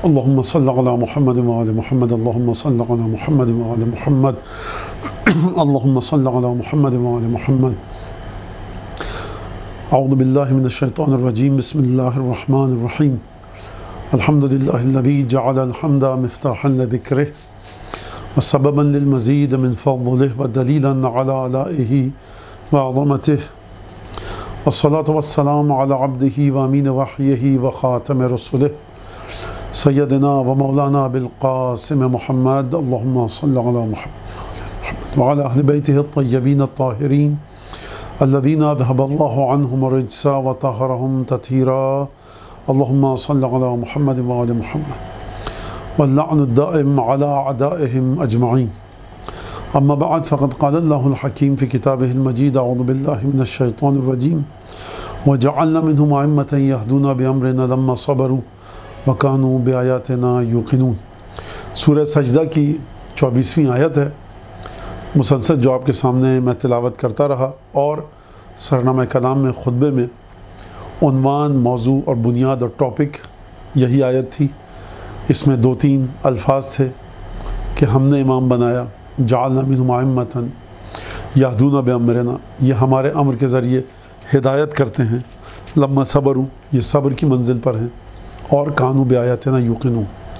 اللهم صل على محمد وعلى محمد اللهم صل على محمد وعلى محمد اللهم صل على محمد وعلى محمد اعوذ بالله من الشيطان الرجيم بسم الله الرحمن الرحيم الحمد لله الذي جعل الحمد مفتاحا لذكره وسببا للمزيد من فضله ودليلا على آلائه وعظمته والصلاة والسلام على عبده وامين وحيه وخاتم رسله سيدنا ومولانا بالقاسم محمد اللهم صل على محمد وعلى أهل بيته الطيبين الطاهرين الذين أذهب الله عنهم الرجس وطهرهم تطهيرا اللهم صل على محمد وعلى محمد واللعن الدائم على أعدائهم أجمعين أما بعد فقد قال الله الحكيم في كتابه المجيد أعوذ بالله من الشيطان الرجيم وجعلنا منهم أئمة يهدون بأمرنا لما صبروا وَكَانُوا بِآيَاتِنَا يُوقِنُونَ سورہ سجدہ کی 24ویں آیت ہے۔ مسلسل جو آپ کے سامنے میں تلاوت کرتا رہا اور سرنامہ کلام میں خطبے میں عنوان، موضوع اور بنیاد اور ٹاپک یہی آیت تھی۔ اس میں 2-3 الفاظ تھے کہ ہم نے امام بنایا، جعلنا منہم ائمۃ یہدون بامرنا، یہ ہمارے امر کے ذریعے ہدایت کرتے ہیں، لما صبروا، یہ صبر کی منزل پر ہیں، اور کانوا بآیاتنا یوقنون،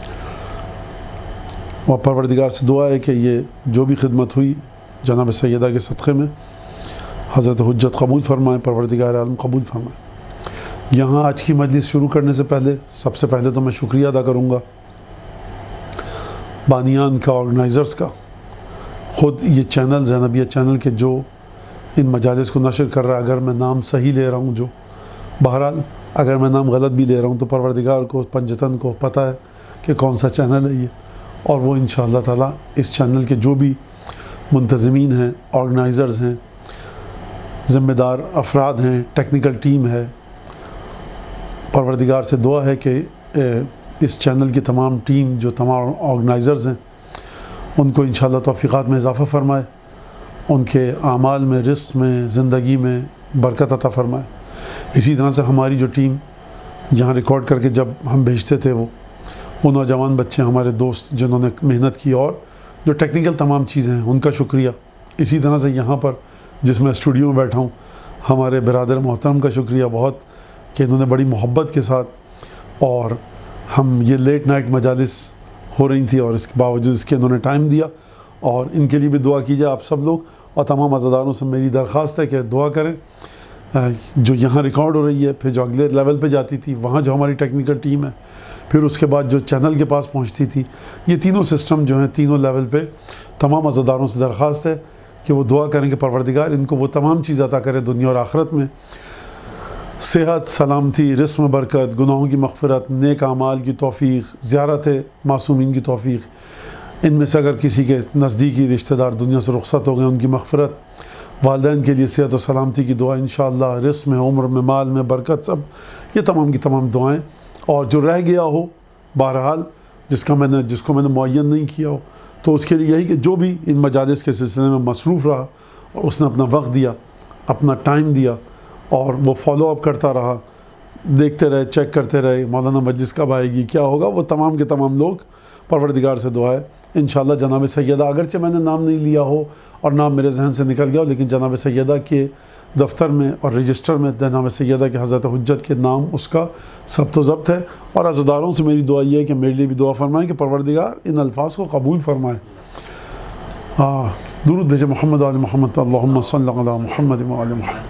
اور پروردگار سے دعا ہے کہ یہ جو بھی خدمت ہوئی جناب سیدہ کے صدقے میں حضرت حجت قبول فرمائیں، پروردگار عالم قبول فرمائیں۔ یہاں آج کی مجلس شروع کرنے سے پہلے سب سے پہلے تو میں شکریہ ادا کروں گا بانیان کا، آرگنائزرز کا، خود یہ چینل زینبیہ چینل کے جو ان مجالس کو نشر کر رہا ہے۔ اگر میں نام صحیح لے رہا ہوں، جو بہرحال اگر میں نام غلط بھی لے رہا ہوں تو پروردگار کو، پنجتن کو پتہ ہے کہ کون سا چینل ہے یہ، اور وہ انشاءاللہ تعالی اس چینل کے جو بھی منتظمین ہیں، آرگنائزرز ہیں، ذمہ دار افراد ہیں، ٹیکنیکل ٹیم ہے، پروردگار سے دعا ہے کہ اس چینل کی تمام ٹیم، جو تمام آرگنائزرز ہیں، ان کو انشاءاللہ توفیقات میں اضافہ فرمائے، ان کے اعمال میں، رزق میں، زندگی میں برکت عطا فرمائے۔ اسی طرح سے ہماری جو ٹیم جہاں ریکارڈ کر کے جب ہم بھیجتے تھے، وہ نوجوان بچے، ہمارے دوست جنہوں نے محنت کی، اور جو ٹیکنیکل تمام چیزیں ہیں ان کا شکریہ۔ اسی طرح سے یہاں پر جس میں اسٹوڈیو میں بیٹھا ہوں، ہمارے برادر محترم کا شکریہ بہت کہ انہوں نے بڑی محبت کے ساتھ، اور ہم یہ لیٹ نائٹ مجالس ہو رہی تھی اور اس کے باوجود اس کے انہوں نے ٹائم دیا، اور ان کے لیے بھی دعا کیجیے آپ سب لوگ، اور تمام عزاداروں سے میری درخواست ہے کہ دعا کریں۔ جو یہاں ریکارڈ ہو رہی ہے، پھر جو اگلے لیول پہ جاتی تھی وہاں جو ہماری ٹیکنیکل ٹیم ہے، پھر اس کے بعد جو چینل کے پاس پہنچتی تھی، یہ تینوں سسٹم جو ہیں تینوں لیول پہ تمام عزاداروں سے درخواست ہے کہ وہ دعا کریں کہ پروردگار ان کو وہ تمام چیز عطا کرے دنیا اور آخرت میں، صحت، سلامتی، رزق میں برکت، گناہوں کی مغفرت، نیک اعمال کی توفیق، زیارت معصومین کی توفیق، ان میں سے اگر کسی کے نزدیکی رشتہ دار دنیا سے رخصت ہو گئے ان کی مغفرت، والدین کے لیے صحت و سلامتی کی دعا انشاءاللہ، رزق میں، عمر میں، مال میں برکت، سب یہ تمام کی تمام دعائیں۔ اور جو رہ گیا ہو بہرحال جس کو میں نے معین نہیں کیا ہو، تو اس کے لیے یہی کہ جو بھی ان مجالس کے سلسلے میں مصروف رہا اور اس نے اپنا وقت دیا، اپنا ٹائم دیا، اور وہ فالو اپ کرتا رہا، دیکھتے رہے، چیک کرتے رہے مولانا مجلس کب آئے گی، کیا ہوگا، وہ تمام کے تمام لوگ پروردگار سے دعا ہے انشاءاللہ جناب سیدہ، اگرچہ میں نے نام نہیں لیا ہو اور نام میرے ذہن سے نکل گیا ہو، لیکن جناب سیدہ کے دفتر میں اور رجسٹر میں جناب سیدہ کے حضرت حجت کے نام اس کا ثبت و ضبط ہے، اور عزاداروں سے میری دعا یہ ہے کہ میرے لیے بھی دعا فرمائیں کہ پروردگار ان الفاظ کو قبول فرمائے۔ درود بھیجے محمد علی محمد پہ، اللہم صلی علی محمد وعلی محمد۔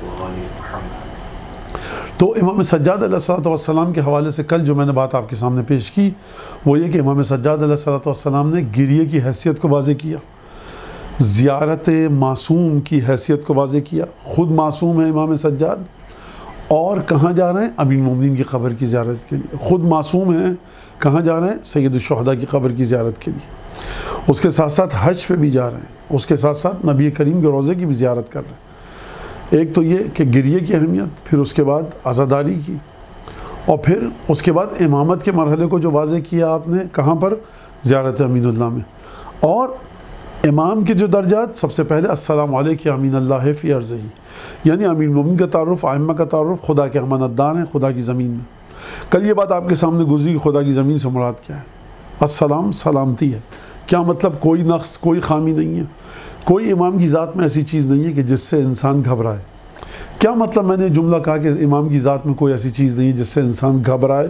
تو امام سجاد علیہ السلام کے حوالے سے کل جو میں نے بات آپ کے سامنے پیش کی وہ یہ کہ امام سجاد علیہ السلام نے گریے کی حیثیت کو واضح کیا، زیارت معصوم کی حیثیت کو واضح کیا۔ خود معصوم ہے امام سجاد، اور کہاں جا رہے ہیں؟ امیر المومنین کی قبر کی زیارت کے لیے۔ خود معصوم ہیں، کہاں جا رہے ہیں؟ سید الشہداء کی قبر کی زیارت کے لیے۔ اس کے ساتھ ساتھ حج پہ بھی جا رہے ہیں، اس کے ساتھ ساتھ نبی کریم کے روضے کی بھی زیارت کر رہے ہیں۔ ایک تو یہ کہ گریے کی اہمیت، پھر اس کے بعد عزاداری کی، اور پھر اس کے بعد امامت کے مرحلے کو جو واضح کیا آپ نے، کہاں پر؟ زیارت امین اللہ میں۔ اور امام کے جو درجات، سب سے پہلے السلام علیک امین اللہ فی ارضہ، یعنی امیر المومنین کا تعارف، ائمہ کا تعارف، خدا کے امانت دار ہیں خدا کی زمین میں۔ کل یہ بات آپ کے سامنے گزری، خدا کی زمین سے مراد کیا ہے؟ السلام سلامتی ہے. کیا مطلب؟ کوئی نقص، کوئی خامی نہیں ہے. کوئی امام کی ذات میں ایسی چیز نہیں ہے کہ جس سے انسان گھبرائے. کیا مطلب میں نے جملہ کہا کہ امام کی ذات میں کوئی ایسی چیز نہیں ہے جس سے انسان گھبرائے؟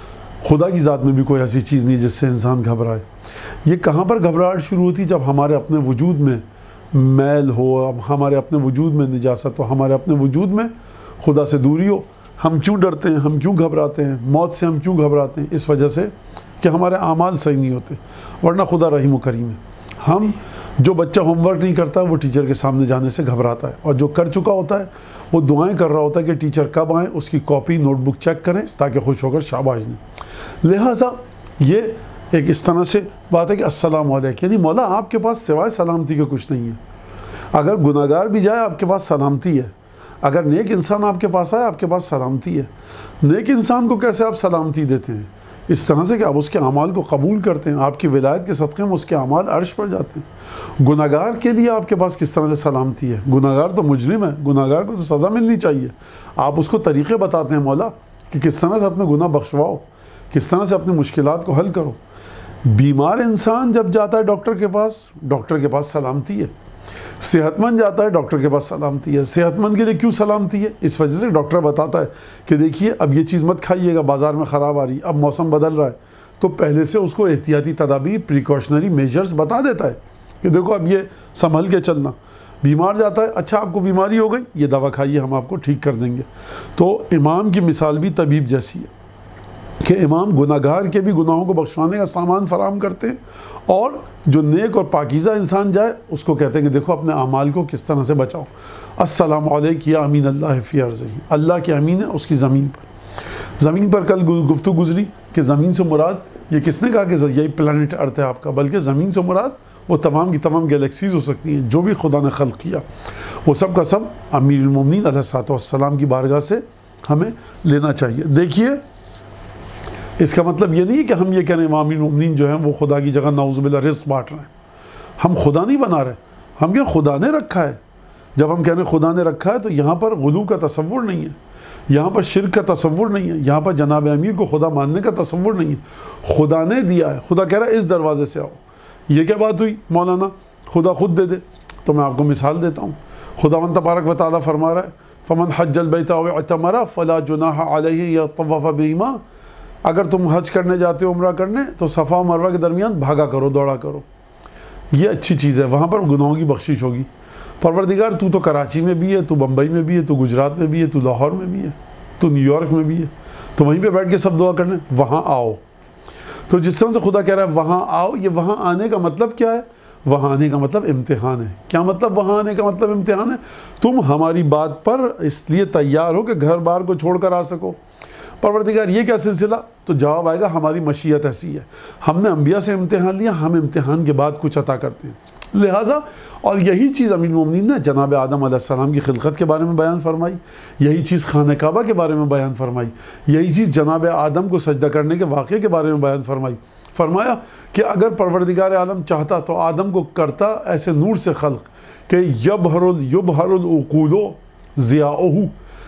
خدا کی ذات میں بھی کوئی ایسی چیز نہیں ہے جس سے انسان گھبرائے. یہ کہاں پر گھبراہٹ شروع ہوتی؟ جب ہمارے اپنے وجود میں میل ہو، اب ہمارے اپنے وجود میں نجاست ہو، ہمارے اپنے وجود میں خدا سے دوری ہو. ہم کیوں ڈرتے ہیں؟ ہم کیوں گھبراتے ہیں؟ موت سے ہم کیوں گھبراتے ہیں؟ اس وجہ سے کہ ہمارے اعمال صحیح نہیں ہوتے. ورنہ خدا رحیم و کریم ہے. ہم جو بچہ ہوم ورک نہیں کرتا وہ ٹیچر کے سامنے جانے سے گھبراتا ہے، اور جو کر چکا ہوتا ہے وہ دعائیں کر رہا ہوتا ہے کہ ٹیچر کب آئیں، اس کی کاپی نوٹ بک چیک کریں تاکہ خوش ہو کر شاباش دیں. لہٰذا یہ ایک اس طرح سے بات ہے کہ السلام علیکم، یعنی مولا آپ کے پاس سوائے سلامتی کے کچھ نہیں ہے. اگر گناہ گار بھی جائے آپ کے پاس سلامتی ہے. اگر نیک انسان آپ کے پاس آئے آپ کے پاس سلامتی ہے. نیک انسان کو کیسے آپ سلامتی دیتے ہیں؟ اس طرح سے کہ آپ اس کے اعمال کو قبول کرتے ہیں، آپ کی ولایت کے صدقے میں اس کے اعمال عرش پر جاتے ہیں. گناہ گار کے لیے آپ کے پاس کس طرح سے سلامتی ہے؟ گناہ گار تو مجرم ہے، گناہ گار کو تو سزا ملنی چاہیے. آپ اس کو طریقے بتاتے ہیں مولا کہ کس طرح سے اپنے گناہ بخشواؤ، کس طرح سے اپنی مشکلات کو حل کرو. بیمار انسان جب جاتا ہے ڈاکٹر کے پاس سلامتی ہے. صحت مند جاتا ہے ڈاکٹر کے پاس سلامتی ہے. صحت مند کے لیے کیوں سلامتی ہے؟ اس وجہ سے ڈاکٹر بتاتا ہے کہ دیکھیے اب یہ چیز مت کھائیے گا، بازار میں خراب آ رہی، اب موسم بدل رہا ہے. تو پہلے سے اس کو احتیاطی تدابیر، پریکاشنری میجرز بتا دیتا ہے کہ دیکھو اب یہ سنبھل کے چلنا. بیمار جاتا ہے، اچھا آپ کو بیماری ہو گئی، یہ دوا کھائیے، ہم آپ کو ٹھیک کر دیں گے. تو امام کی مثال بھی طبیب جیسی ہے کہ امام گناہ گار کے بھی گناہوں کو بخشوانے کا سامان فراہم کرتے ہیں، اور جو نیک اور پاکیزہ انسان جائے اس کو کہتے ہیں کہ دیکھو اپنے اعمال کو کس طرح سے بچاؤ. السلام علیکم یا امین اللہ فی ارضہ، اللہ کے امین ہے اس کی زمین پر. زمین پر کل گفتگو گزری کہ زمین سے مراد یہ کس نے کہا کہ یہی پلانٹ ارتھ ہے آپ کا، بلکہ زمین سے مراد وہ تمام کی تمام گیلیکسیز ہو سکتی ہیں جو بھی خدا نے خلق کیا. وہ سب کا سب امیر المومنین علیہ الصلوۃ والسلام کی بارگاہ سے ہمیں لینا چاہیے. دیکھیے اس کا مطلب یہ نہیں ہے کہ ہم یہ کہہ رہے ہیں امام المومنین جو ہیں وہ خدا کی جگہ نعوذ باللہ رزق بانٹ رہے ہیں. ہم خدا نہیں بنا رہے، ہم کیا خدا نے رکھا ہے. جب ہم کہہ رہے ہیں خدا نے رکھا ہے تو یہاں پر غلو کا تصور نہیں ہے، یہاں پر شرک کا تصور نہیں ہے، یہاں پر جناب امیر کو خدا ماننے کا تصور نہیں ہے. خدا نے دیا ہے. خدا کہہ رہا ہے اس دروازے سے آؤ. یہ کیا بات ہوئی مولانا؟ خدا خود دے دے. تو میں آپ کو مثال دیتا ہوں. خداوند تبارک و تعالیٰ فرما رہا ہے فمن حج البیت او اعتمر فلا جناح علیہ یطوف بہما. اگر تم حج کرنے جاتے ہو، عمرہ کرنے، تو صفا و مروہ کے درمیان بھاگا کرو، دوڑا کرو. یہ اچھی چیز ہے، وہاں پر گناہوں کی بخشش ہوگی. پروردگار تو کراچی میں بھی ہے، تو بمبئی میں بھی ہے، تو گجرات میں بھی ہے، تو لاہور میں بھی ہے، تو نیو یارک میں بھی ہے، تو وہیں پہ بیٹھ کے سب دعا کرنے وہاں آؤ. تو جس طرح سے خدا کہہ رہا ہے وہاں آؤ، یہ وہاں آنے کا مطلب کیا ہے؟ وہاں آنے کا مطلب امتحان ہے. کیا مطلب وہاں آنے کا مطلب امتحان ہے؟ تم ہماری بات پر اس لیے تیار ہو کہ گھر بار کو چھوڑ کر آ سکو. پروردگار یہ کیا سلسلہ؟ تو جواب آئے گا ہماری مشیت ایسی ہے، ہم نے انبیاء سے امتحان لیا، ہم امتحان کے بعد کچھ عطا کرتے ہیں. لہٰذا اور یہی چیز امیر المومنین نے جناب آدم علیہ السلام کی خلقت کے بارے میں بیان فرمائی، یہی چیز خانہ کعبہ کے بارے میں بیان فرمائی، یہی چیز جناب آدم کو سجدہ کرنے کے واقعے کے بارے میں بیان فرمائی. فرمایا کہ اگر پروردگار عالم چاہتا تو آدم کو کرتا ایسے نور سے خلق کہ یبہر العقول ضیاؤہ،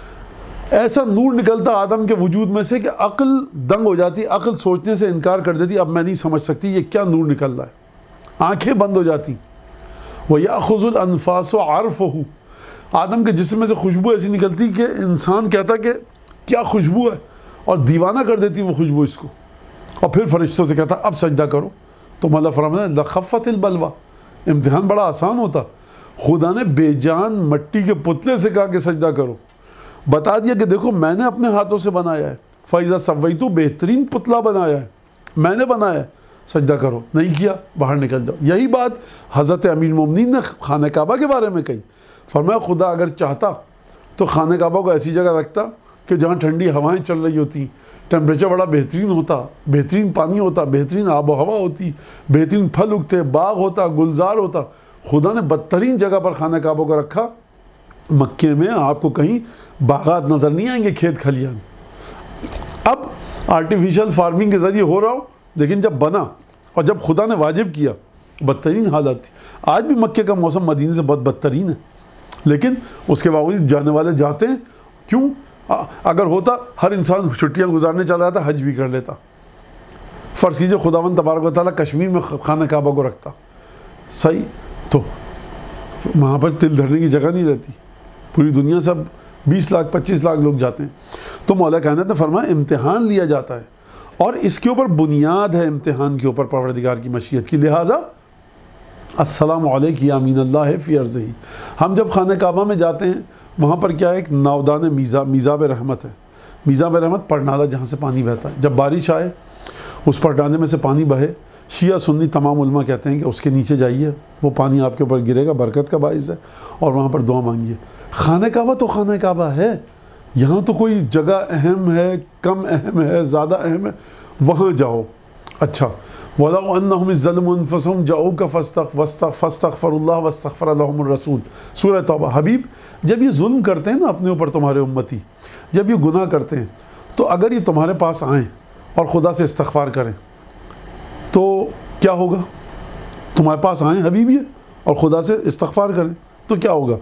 ایسا نور نکلتا آدم کے وجود میں سے کہ عقل دنگ ہو جاتی، عقل سوچنے سے انکار کر دیتی، اب میں نہیں سمجھ سکتی یہ کیا نور نکل رہا ہے. آنکھیں بند ہو جاتی. وَيَأْخُذُ الْأَنفَاسُ عَرْفُهُ، آدم کے جسم میں سے خوشبو ایسی نکلتی کہ انسان کہتا کہ کیا خوشبو ہے، اور دیوانہ کر دیتی وہ خوشبو اس کو. اور پھر فرشتوں سے کہتا اب سجدہ کرو. تو مولا فرمایا لَخَفَّتِ الْبَلْوَى، امتحان بڑا آسان ہوتا. خدا نے بے جان مٹی کے پتلے سے کہا کہ سجدہ کرو، بتا دیا کہ دیکھو میں نے اپنے ہاتھوں سے بنایا ہے، فَإِذَا سَوَّيْتُ بہترین پتلا بنایا ہے، میں نے بنایا ہے، سجدہ کرو. نہیں کیا باہر نکل جاؤ. یہی بات حضرت امیر المومنین نے خانہ کعبہ کے بارے میں کہی. فرمایا خدا اگر چاہتا تو خانہ کعبہ کو ایسی جگہ رکھتا کہ جہاں ٹھنڈی ہوائیں چل رہی ہوتی، ٹیمپریچر بڑا بہترین ہوتا، بہترین پانی ہوتا، بہترین آب و ہوا ہوتی، بہترین پھل اگتے، باغ ہوتا، گلزار ہوتا. خدا نے بدترین جگہ پر خانہ کعبہ کو رکھا. مکے میں آپ کو کہیں باغات نظر نہیں آئیں گے، کھیت کھلیان. اب آرٹیفیشل فارمنگ کے ذریعے ہو رہا ہو، لیکن جب بنا اور جب خدا نے واجب کیا بدترین حالت تھی. آج بھی مکے کا موسم مدینے سے بہت بدترین ہے، لیکن اس کے باوجود جانے والے جاتے ہیں. کیوں؟ اگر ہوتا ہر انسان چھٹیاں گزارنے چلا جاتا، حج بھی کر لیتا. فرض کیجئے خداوند تبارک و تعالیٰ کشمیر میں خانہ کعبہ کو رکھتا، صحیح، تو وہاں پر دل دھرنے کی جگہ نہیں رہتی. پوری دنیا سے 20 لاکھ 25 لاکھ لوگ جاتے ہیں. تو مولا کائنات نے فرمایا امتحان لیا جاتا ہے، اور اس کے اوپر بنیاد ہے امتحان کے اوپر پروردگار کی مشیت کی. لہٰذا السلام علیک یا امین اللہ فی ارضہ. ہم جب خانہ کعبہ میں جاتے ہیں وہاں پر کیا ہے، ایک ناودان میزاب رحمت ہے. میزاب رحمت پڑنالا جہاں سے پانی بہتا ہے. جب بارش آئے اس پڑنالے میں سے پانی بہے، شیعہ سنی تمام علماء کہتے ہیں کہ اس کے نیچے جائیے، وہ پانی آپ کے اوپر گرے گا، برکت کا باعث ہے، اور وہاں پر دعا مانگیے. خانہ کعبہ تو خانہ کعبہ ہے، یہاں تو کوئی جگہ اہم ہے، کم اہم ہے، زیادہ اہم ہے، وہاں جاؤ. اچھا، وَلَوْ أَنَّهُمْ ظَلَمُوا أَنفُسَهُمْ جَاءُوكَ فَاسْتَغْفَرُوا اللَّهَ وَاسْتَغْفَرَ لَهُمُ الرَّسُولُ. سورہ توبہ. حبیب جب یہ ظلم کرتے ہیں نا اپنے اوپر تمہارے امتی، جب یہ گناہ کرتے ہیں، تو اگر یہ تمہارے پاس آئیں اور خدا سے استغفار کریں تو کیا ہوگا؟ تمہارے پاس آئیں حبیب یہ اور خدا سے استغفار کریں تو کیا ہوگا؟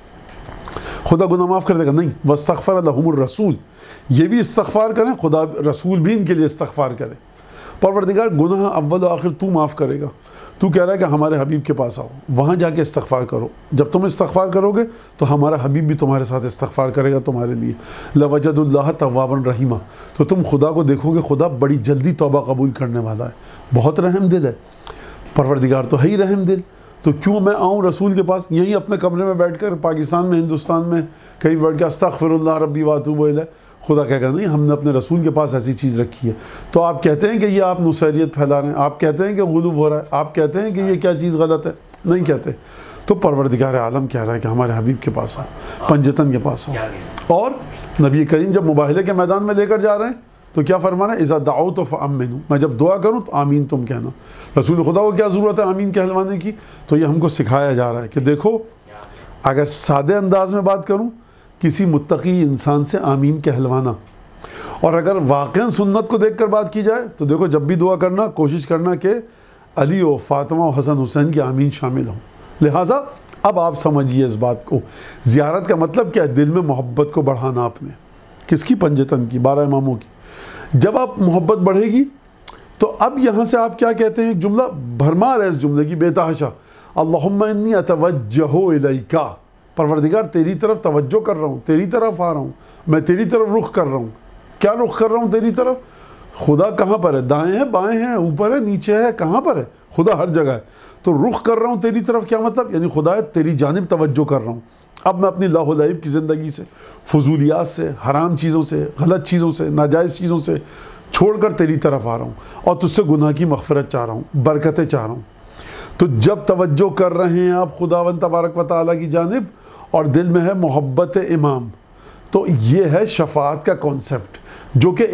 خدا گناہ معاف کر دے گا؟ نہیں. وَاسْتَغْفَرَ لَهُمُ الرَّسُولُ، یہ بھی استغفار کریں، خدا رسول بھی ان کے لیے استغفار کرے. پروردگار گناہ اول و آخر تو معاف کرے گا. تو کہہ رہا ہے کہ ہمارے حبیب کے پاس آؤ، وہاں جا کے استغفار کرو. جب تم استغفار کرو گے تو ہمارا حبیب بھی تمہارے ساتھ استغفار کرے گا تمہارے لیے. لَوَجَدُ اللَّهَ تَوَّابًا رَحِيمًا. تو تم خدا کو دیکھو گے، خدا بڑی جلدی توبہ قبول کرنے والا ہے، بہت رحم دل ہے. پروردگار تو ہے ہی رحم دل، تو کیوں میں آؤں رسول کے پاس؟ یہیں اپنے کمرے میں بیٹھ کر پاکستان میں، ہندوستان میں کہیں بیٹھ کے استغفر اللہ ربی واتوب الیہ. خدا کہے گا نہیں، ہم نے اپنے رسول کے پاس ایسی چیز رکھی ہے. تو آپ کہتے ہیں کہ یہ آپ نصیریت پھیلا رہے ہیں، آپ کہتے ہیں کہ غلو ہو رہا ہے، آپ کہتے ہیں کہ یہ کیا چیز غلط ہے. نہیں کہتے. تو پروردگار عالم کہہ رہا ہے کہ ہمارے حبیب کے پاس آؤ، پنجتن کے پاس آؤ. اور نبی کریم جب مباہلے کے میدان میں لے کر جا رہے ہیں تو کیا فرمانا ہے؟ اذا دعوت فامنوا، میں جب دعا کروں تو آمین تم کہنا. رسول خدا کو کیا ضرورت ہے آمین کہلوانے کی؟ تو یہ ہم کو سکھایا جا رہا ہے کہ دیکھو، اگر سادے انداز میں بات کروں، کسی متقی انسان سے آمین کہلوانا، اور اگر واقعاً سنت کو دیکھ کر بات کی جائے تو دیکھو جب بھی دعا کرنا کوشش کرنا کہ علی و فاطمہ و حسن حسین کی آمین شامل ہوں. لہٰذا اب آپ سمجھیے اس بات کو، زیارت کا مطلب کیا ہے؟ دل میں محبت کو بڑھانا. آپ نے کس کی؟ پنجتن کی، 12 اماموں کی. جب آپ محبت بڑھے گی تو اب یہاں سے آپ کیا کہتے ہیں؟ جملہ بھرمار ہے اس جملے کی بے تحاشا. اللہم انی اتوجہ الیک، پروردگار تیری طرف توجہ کر رہا ہوں، تیری طرف آ رہا ہوں، میں تیری طرف رخ کر رہا ہوں. کیا رخ کر رہا ہوں تیری طرف؟ خدا کہاں پر ہے؟ دائیں ہے، بائیں ہے، اوپر ہے، نیچے ہے، کہاں پر ہے؟ خدا ہر جگہ ہے. تو رخ کر رہا ہوں تیری طرف کیا مطلب؟ یعنی خدا تیری جانب توجہ کر رہا ہوں. اب میں اپنی لاہ و لعب کی زندگی سے، فضولیات سے، حرام چیزوں سے، غلط چیزوں سے، ناجائز چیزوں سے چھوڑ کر تیری طرف آ رہا ہوں، اور تجھ سے گناہ کی مغفرت چاہ رہا ہوں، برکتیں چاہ رہا ہوں. تو جب توجہ کر رہے ہیں آپ خداوند تبارک و تعالیٰ کی جانب اور دل میں ہے محبت امام، تو یہ ہے شفاعت کا کانسیپٹ جو کہ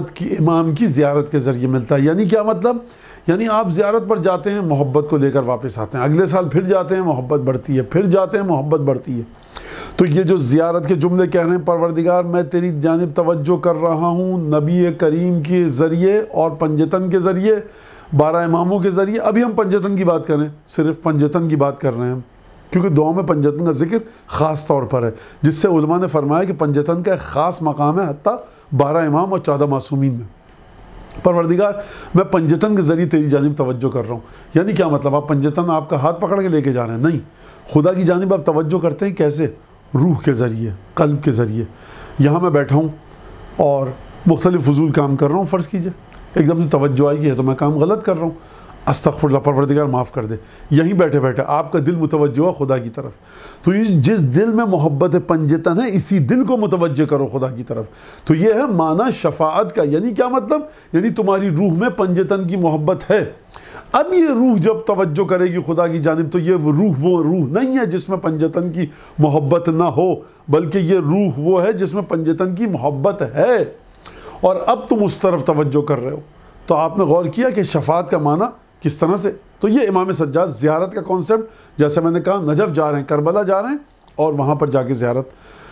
امام کی زیارت کے ذریعے ملتا ہے. یعنی کیا مطلب؟ یعنی آپ زیارت پر جاتے ہیں، محبت کو لے کر واپس آتے ہیں، اگلے سال پھر جاتے ہیں، محبت بڑھتی ہے، پھر جاتے ہیں، محبت بڑھتی ہے. تو یہ جو زیارت کے جملے کہہ رہے ہیں، پروردگار میں تیری جانب توجہ کر رہا ہوں نبی کریم کے ذریعے اور پنجتن کے ذریعے، 12 اماموں کے ذریعے. ابھی ہم پنجتن کی بات کریں، صرف پنجتن کی بات کر رہے ہیں کیونکہ دعا میں پنجتن کا ذکر خاص طور پر ہے، جس سے علماء نے فرمایا کہ پنجتن کا ایک خاص مقام ہے حتیٰ 12 امام اور 14 معصومین میں. پروردگار میں پنجتن کے ذریعے تیری جانب توجہ کر رہا ہوں. یعنی کیا مطلب؟ آپ پنجتن آپ کا ہاتھ پکڑ کے لے کے جا رہے ہیں؟ نہیں، خدا کی جانب آپ توجہ کرتے ہیں. کیسے؟ روح کے ذریعے، قلب کے ذریعے. یہاں میں بیٹھا ہوں اور مختلف فضول کام کر رہا ہوں، فرض کیجئے ایک دم سے توجہ آئی کہ تو میں کام غلط کر رہا ہوں، استغفر اللہ، پروردگار معاف کر دے. یہیں بیٹھے بیٹھے آپ کا دل متوجہ ہوا خدا کی طرف. تو یہ جس دل میں محبت پنجتن ہے، اسی دل کو متوجہ کرو خدا کی طرف. تو یہ ہے معنی شفاعت کا. یعنی کیا مطلب؟ یعنی تمہاری روح میں پنجتن کی محبت ہے. اب یہ روح جب توجہ کرے گی خدا کی جانب تو یہ روح وہ روح نہیں ہے جس میں پنجتن کی محبت نہ ہو، بلکہ یہ روح وہ ہے جس میں پنجتن کی محبت ہے. اور اب تم اس طرف توجہ کر رہے ہو. تو آپ نے غور کیا کہ شفاعت کا معنی کس طرح سے؟ تو یہ امام سجاد زیارت کا کانسیپٹ، جیسے میں نے کہا نجف جا رہے ہیں، کربلا جا رہے ہیں، اور وہاں پر جا کے زیارت.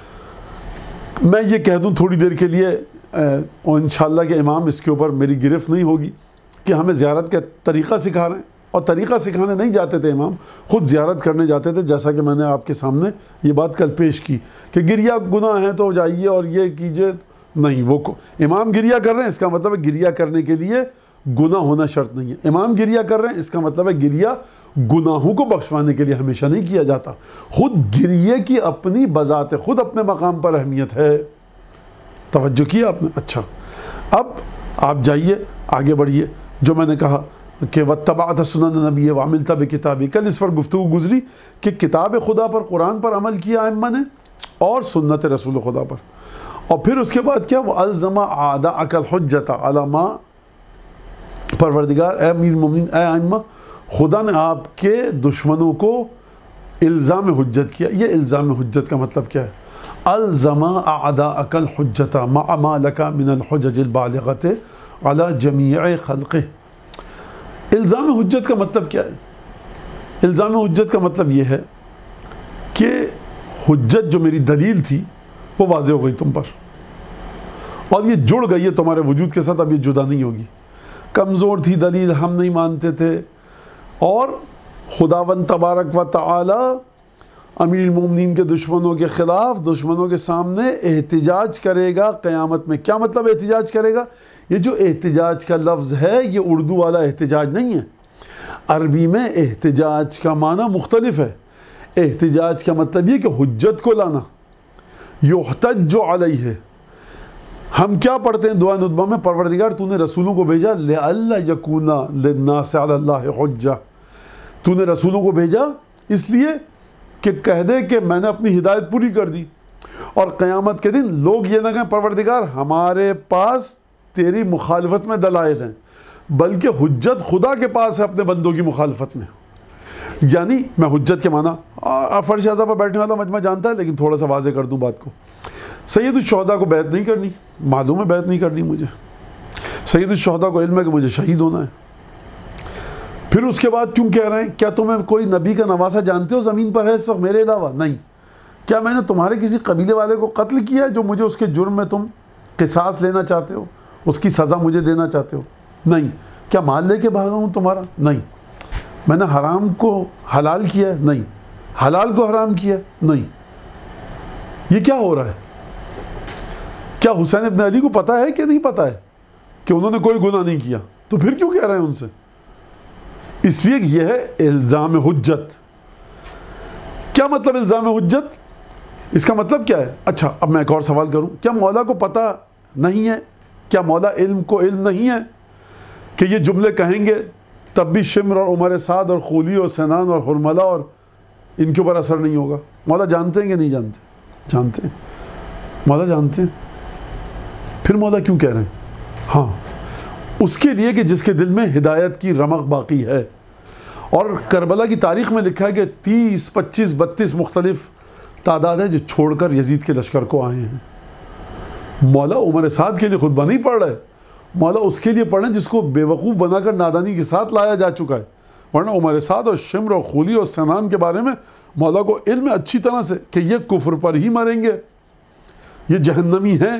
میں یہ کہہ دوں تھوڑی دیر کے لیے، اور انشاءاللہ کہ امام اس کے اوپر میری گرفت نہیں ہوگی، کہ ہمیں زیارت کا طریقہ سکھا رہے ہیں. اور طریقہ سکھانے نہیں جاتے تھے امام، خود زیارت کرنے جاتے تھے، جیسا کہ میں نے آپ کے سامنے یہ بات کل پیش کی کہ گریہ گناہ ہے تو جائیے اور یہ کیجئے، نہیں، وہ امام گریہ کر رہے ہیں اس کا مطلب ہے گریہ کرنے کے لیے گناہ ہونا شرط نہیں ہے، امام گریہ کر رہے ہیں اس کا مطلب ہے گریہ گناہوں کو بخشوانے کے لیے ہمیشہ نہیں کیا جاتا، خود گریہ کی اپنی بذات خود اپنے مقام پر اہمیت ہے۔ توجہ کیا آپ نے؟ اچھا، اب آپ جائیے آگے بڑھیے، جو میں نے کہا کہ وَاتَّبَعْتَ سُنَنَ نَبِيَّ وَعَمِلْتَ بِكِتَابِهِ، کل اس پر گفتگو گزری کہ کتاب خدا پر، قرآن پر عمل کیا ائمہ نے اور سنت رسول خدا پر، اور پھر اس کے بعد کیا، وَأَلْزَمَ أَعْدَاءَكَ الْحُجَّةَ عَلَى مَا، پروردگار اے امیر المومنین اے ائمہ، خدا نے آپ کے دشمنوں کو الزام حجت کیا۔ یہ الزام حجت کا مطلب کیا ہے؟ الزم اعداءک الحجۃ مع ما لک من الحجج البالغۃ علی جمیع خلقہ۔ الزام حجت کا مطلب کیا ہے؟ الزام حجت کا مطلب یہ ہے کہ حجت جو میری دلیل تھی وہ واضح ہو گئی تم پر، اور یہ جڑ گئی ہے تمہارے وجود کے ساتھ، اب یہ جدا نہیں ہوگی۔ کمزور تھی دلیل، ہم نہیں مانتے تھے، اور خداوند تبارک و تعالی امیر المومنین کے دشمنوں کے خلاف، دشمنوں کے سامنے احتجاج کرے گا قیامت میں۔ کیا مطلب احتجاج کرے گا؟ یہ جو احتجاج کا لفظ ہے یہ اردو والا احتجاج نہیں ہے، عربی میں احتجاج کا معنی مختلف ہے۔ احتجاج کا مطلب یہ کہ حجت کو لانا، یحتج علیہ۔ ہم کیا پڑھتے ہیں دعا ندبہ میں؟ پروردگار تو نے رسولوں کو بھیجا لئلا یکون للناس علی اللہ حجہ، تو نے رسولوں کو بھیجا اس لیے کہ کہہ دے کہ میں نے اپنی ہدایت پوری کر دی، اور قیامت کے دن لوگ یہ نہ کہیں پروردگار ہمارے پاس تیری مخالفت میں دلائل ہیں، بلکہ حجت خدا کے پاس ہے اپنے بندوں کی مخالفت میں۔ یعنی میں حجت کے معنی فرش اعظم پر بیٹھنے والا مجمع جانتا ہے، لیکن تھوڑا سا واضح کر دوں بات کو۔ سید الشہداء کو بیعت نہیں کرنی، معلوم ہے بیعت نہیں کرنی مجھے۔ سید الشہداء کو علم ہے کہ مجھے شہید ہونا ہے۔ پھر اس کے بعد کیوں کہہ رہے ہیں؟ کیا تمہیں کوئی نبی کا نواسہ جانتے ہو زمین پر ہے اس وقت میرے علاوہ؟ نہیں۔ کیا میں نے تمہارے کسی قبیلے والے کو قتل کیا ہے جو مجھے اس کے جرم میں تم قصاص لینا چاہتے ہو، اس کی سزا مجھے دینا چاہتے ہو؟ نہیں۔ کیا مال لے کے بھاگا ہوں تمہارا؟ نہیں۔ میں نے حرام کو حلال کیا ہے؟ نہیں۔ حلال کو حرام کیا ہے؟ نہیں۔ یہ کیا ہو رہا ہے؟ کیا حسین ابن علی کو پتہ ہے کہ نہیں پتہ ہے کہ انہوں نے کوئی گناہ نہیں کیا؟ تو پھر کیوں کہہ رہے ہیں ان سے؟ اس لیے یہ ہے الزام حجت۔ کیا مطلب الزام حجت؟ اس کا مطلب کیا ہے؟ اچھا، اب میں ایک اور سوال کروں، کیا مولا کو پتہ نہیں ہے؟ کیا مولا کو علم نہیں ہے کہ یہ جملے کہیں گے تب بھی شمر اور عمر سعد اور خولی اور سنان اور حرملہ اور ان کے اوپر اثر نہیں ہوگا؟ مولا جانتے ہیں کہ نہیں جانتے؟ جانتے ہیں، مولا جانتے ہیں۔ پھر مولا کیوں کہہ رہے ہیں؟ ہاں، اس کے لیے کہ جس کے دل میں ہدایت کی رمق باقی ہے۔ اور کربلا کی تاریخ میں لکھا ہے کہ 30، 25، 32 مختلف تعداد ہے جو چھوڑ کر یزید کے لشکر کو آئے ہیں۔ مولا عمر سعد کے لیے خطبہ نہیں پڑھ رہے، مولا اس کے لیے پڑھ رہے ہیں جس کو بے وقوف بنا کر نادانی کے ساتھ لایا جا چکا ہے، ورنہ عمر سعد اور شمر اور خولی اور سنان کے بارے میں مولا کو علم ہے اچھی طرح سے کہ یہ کفر پر ہی مریں گے، یہ جہنمی ہیں۔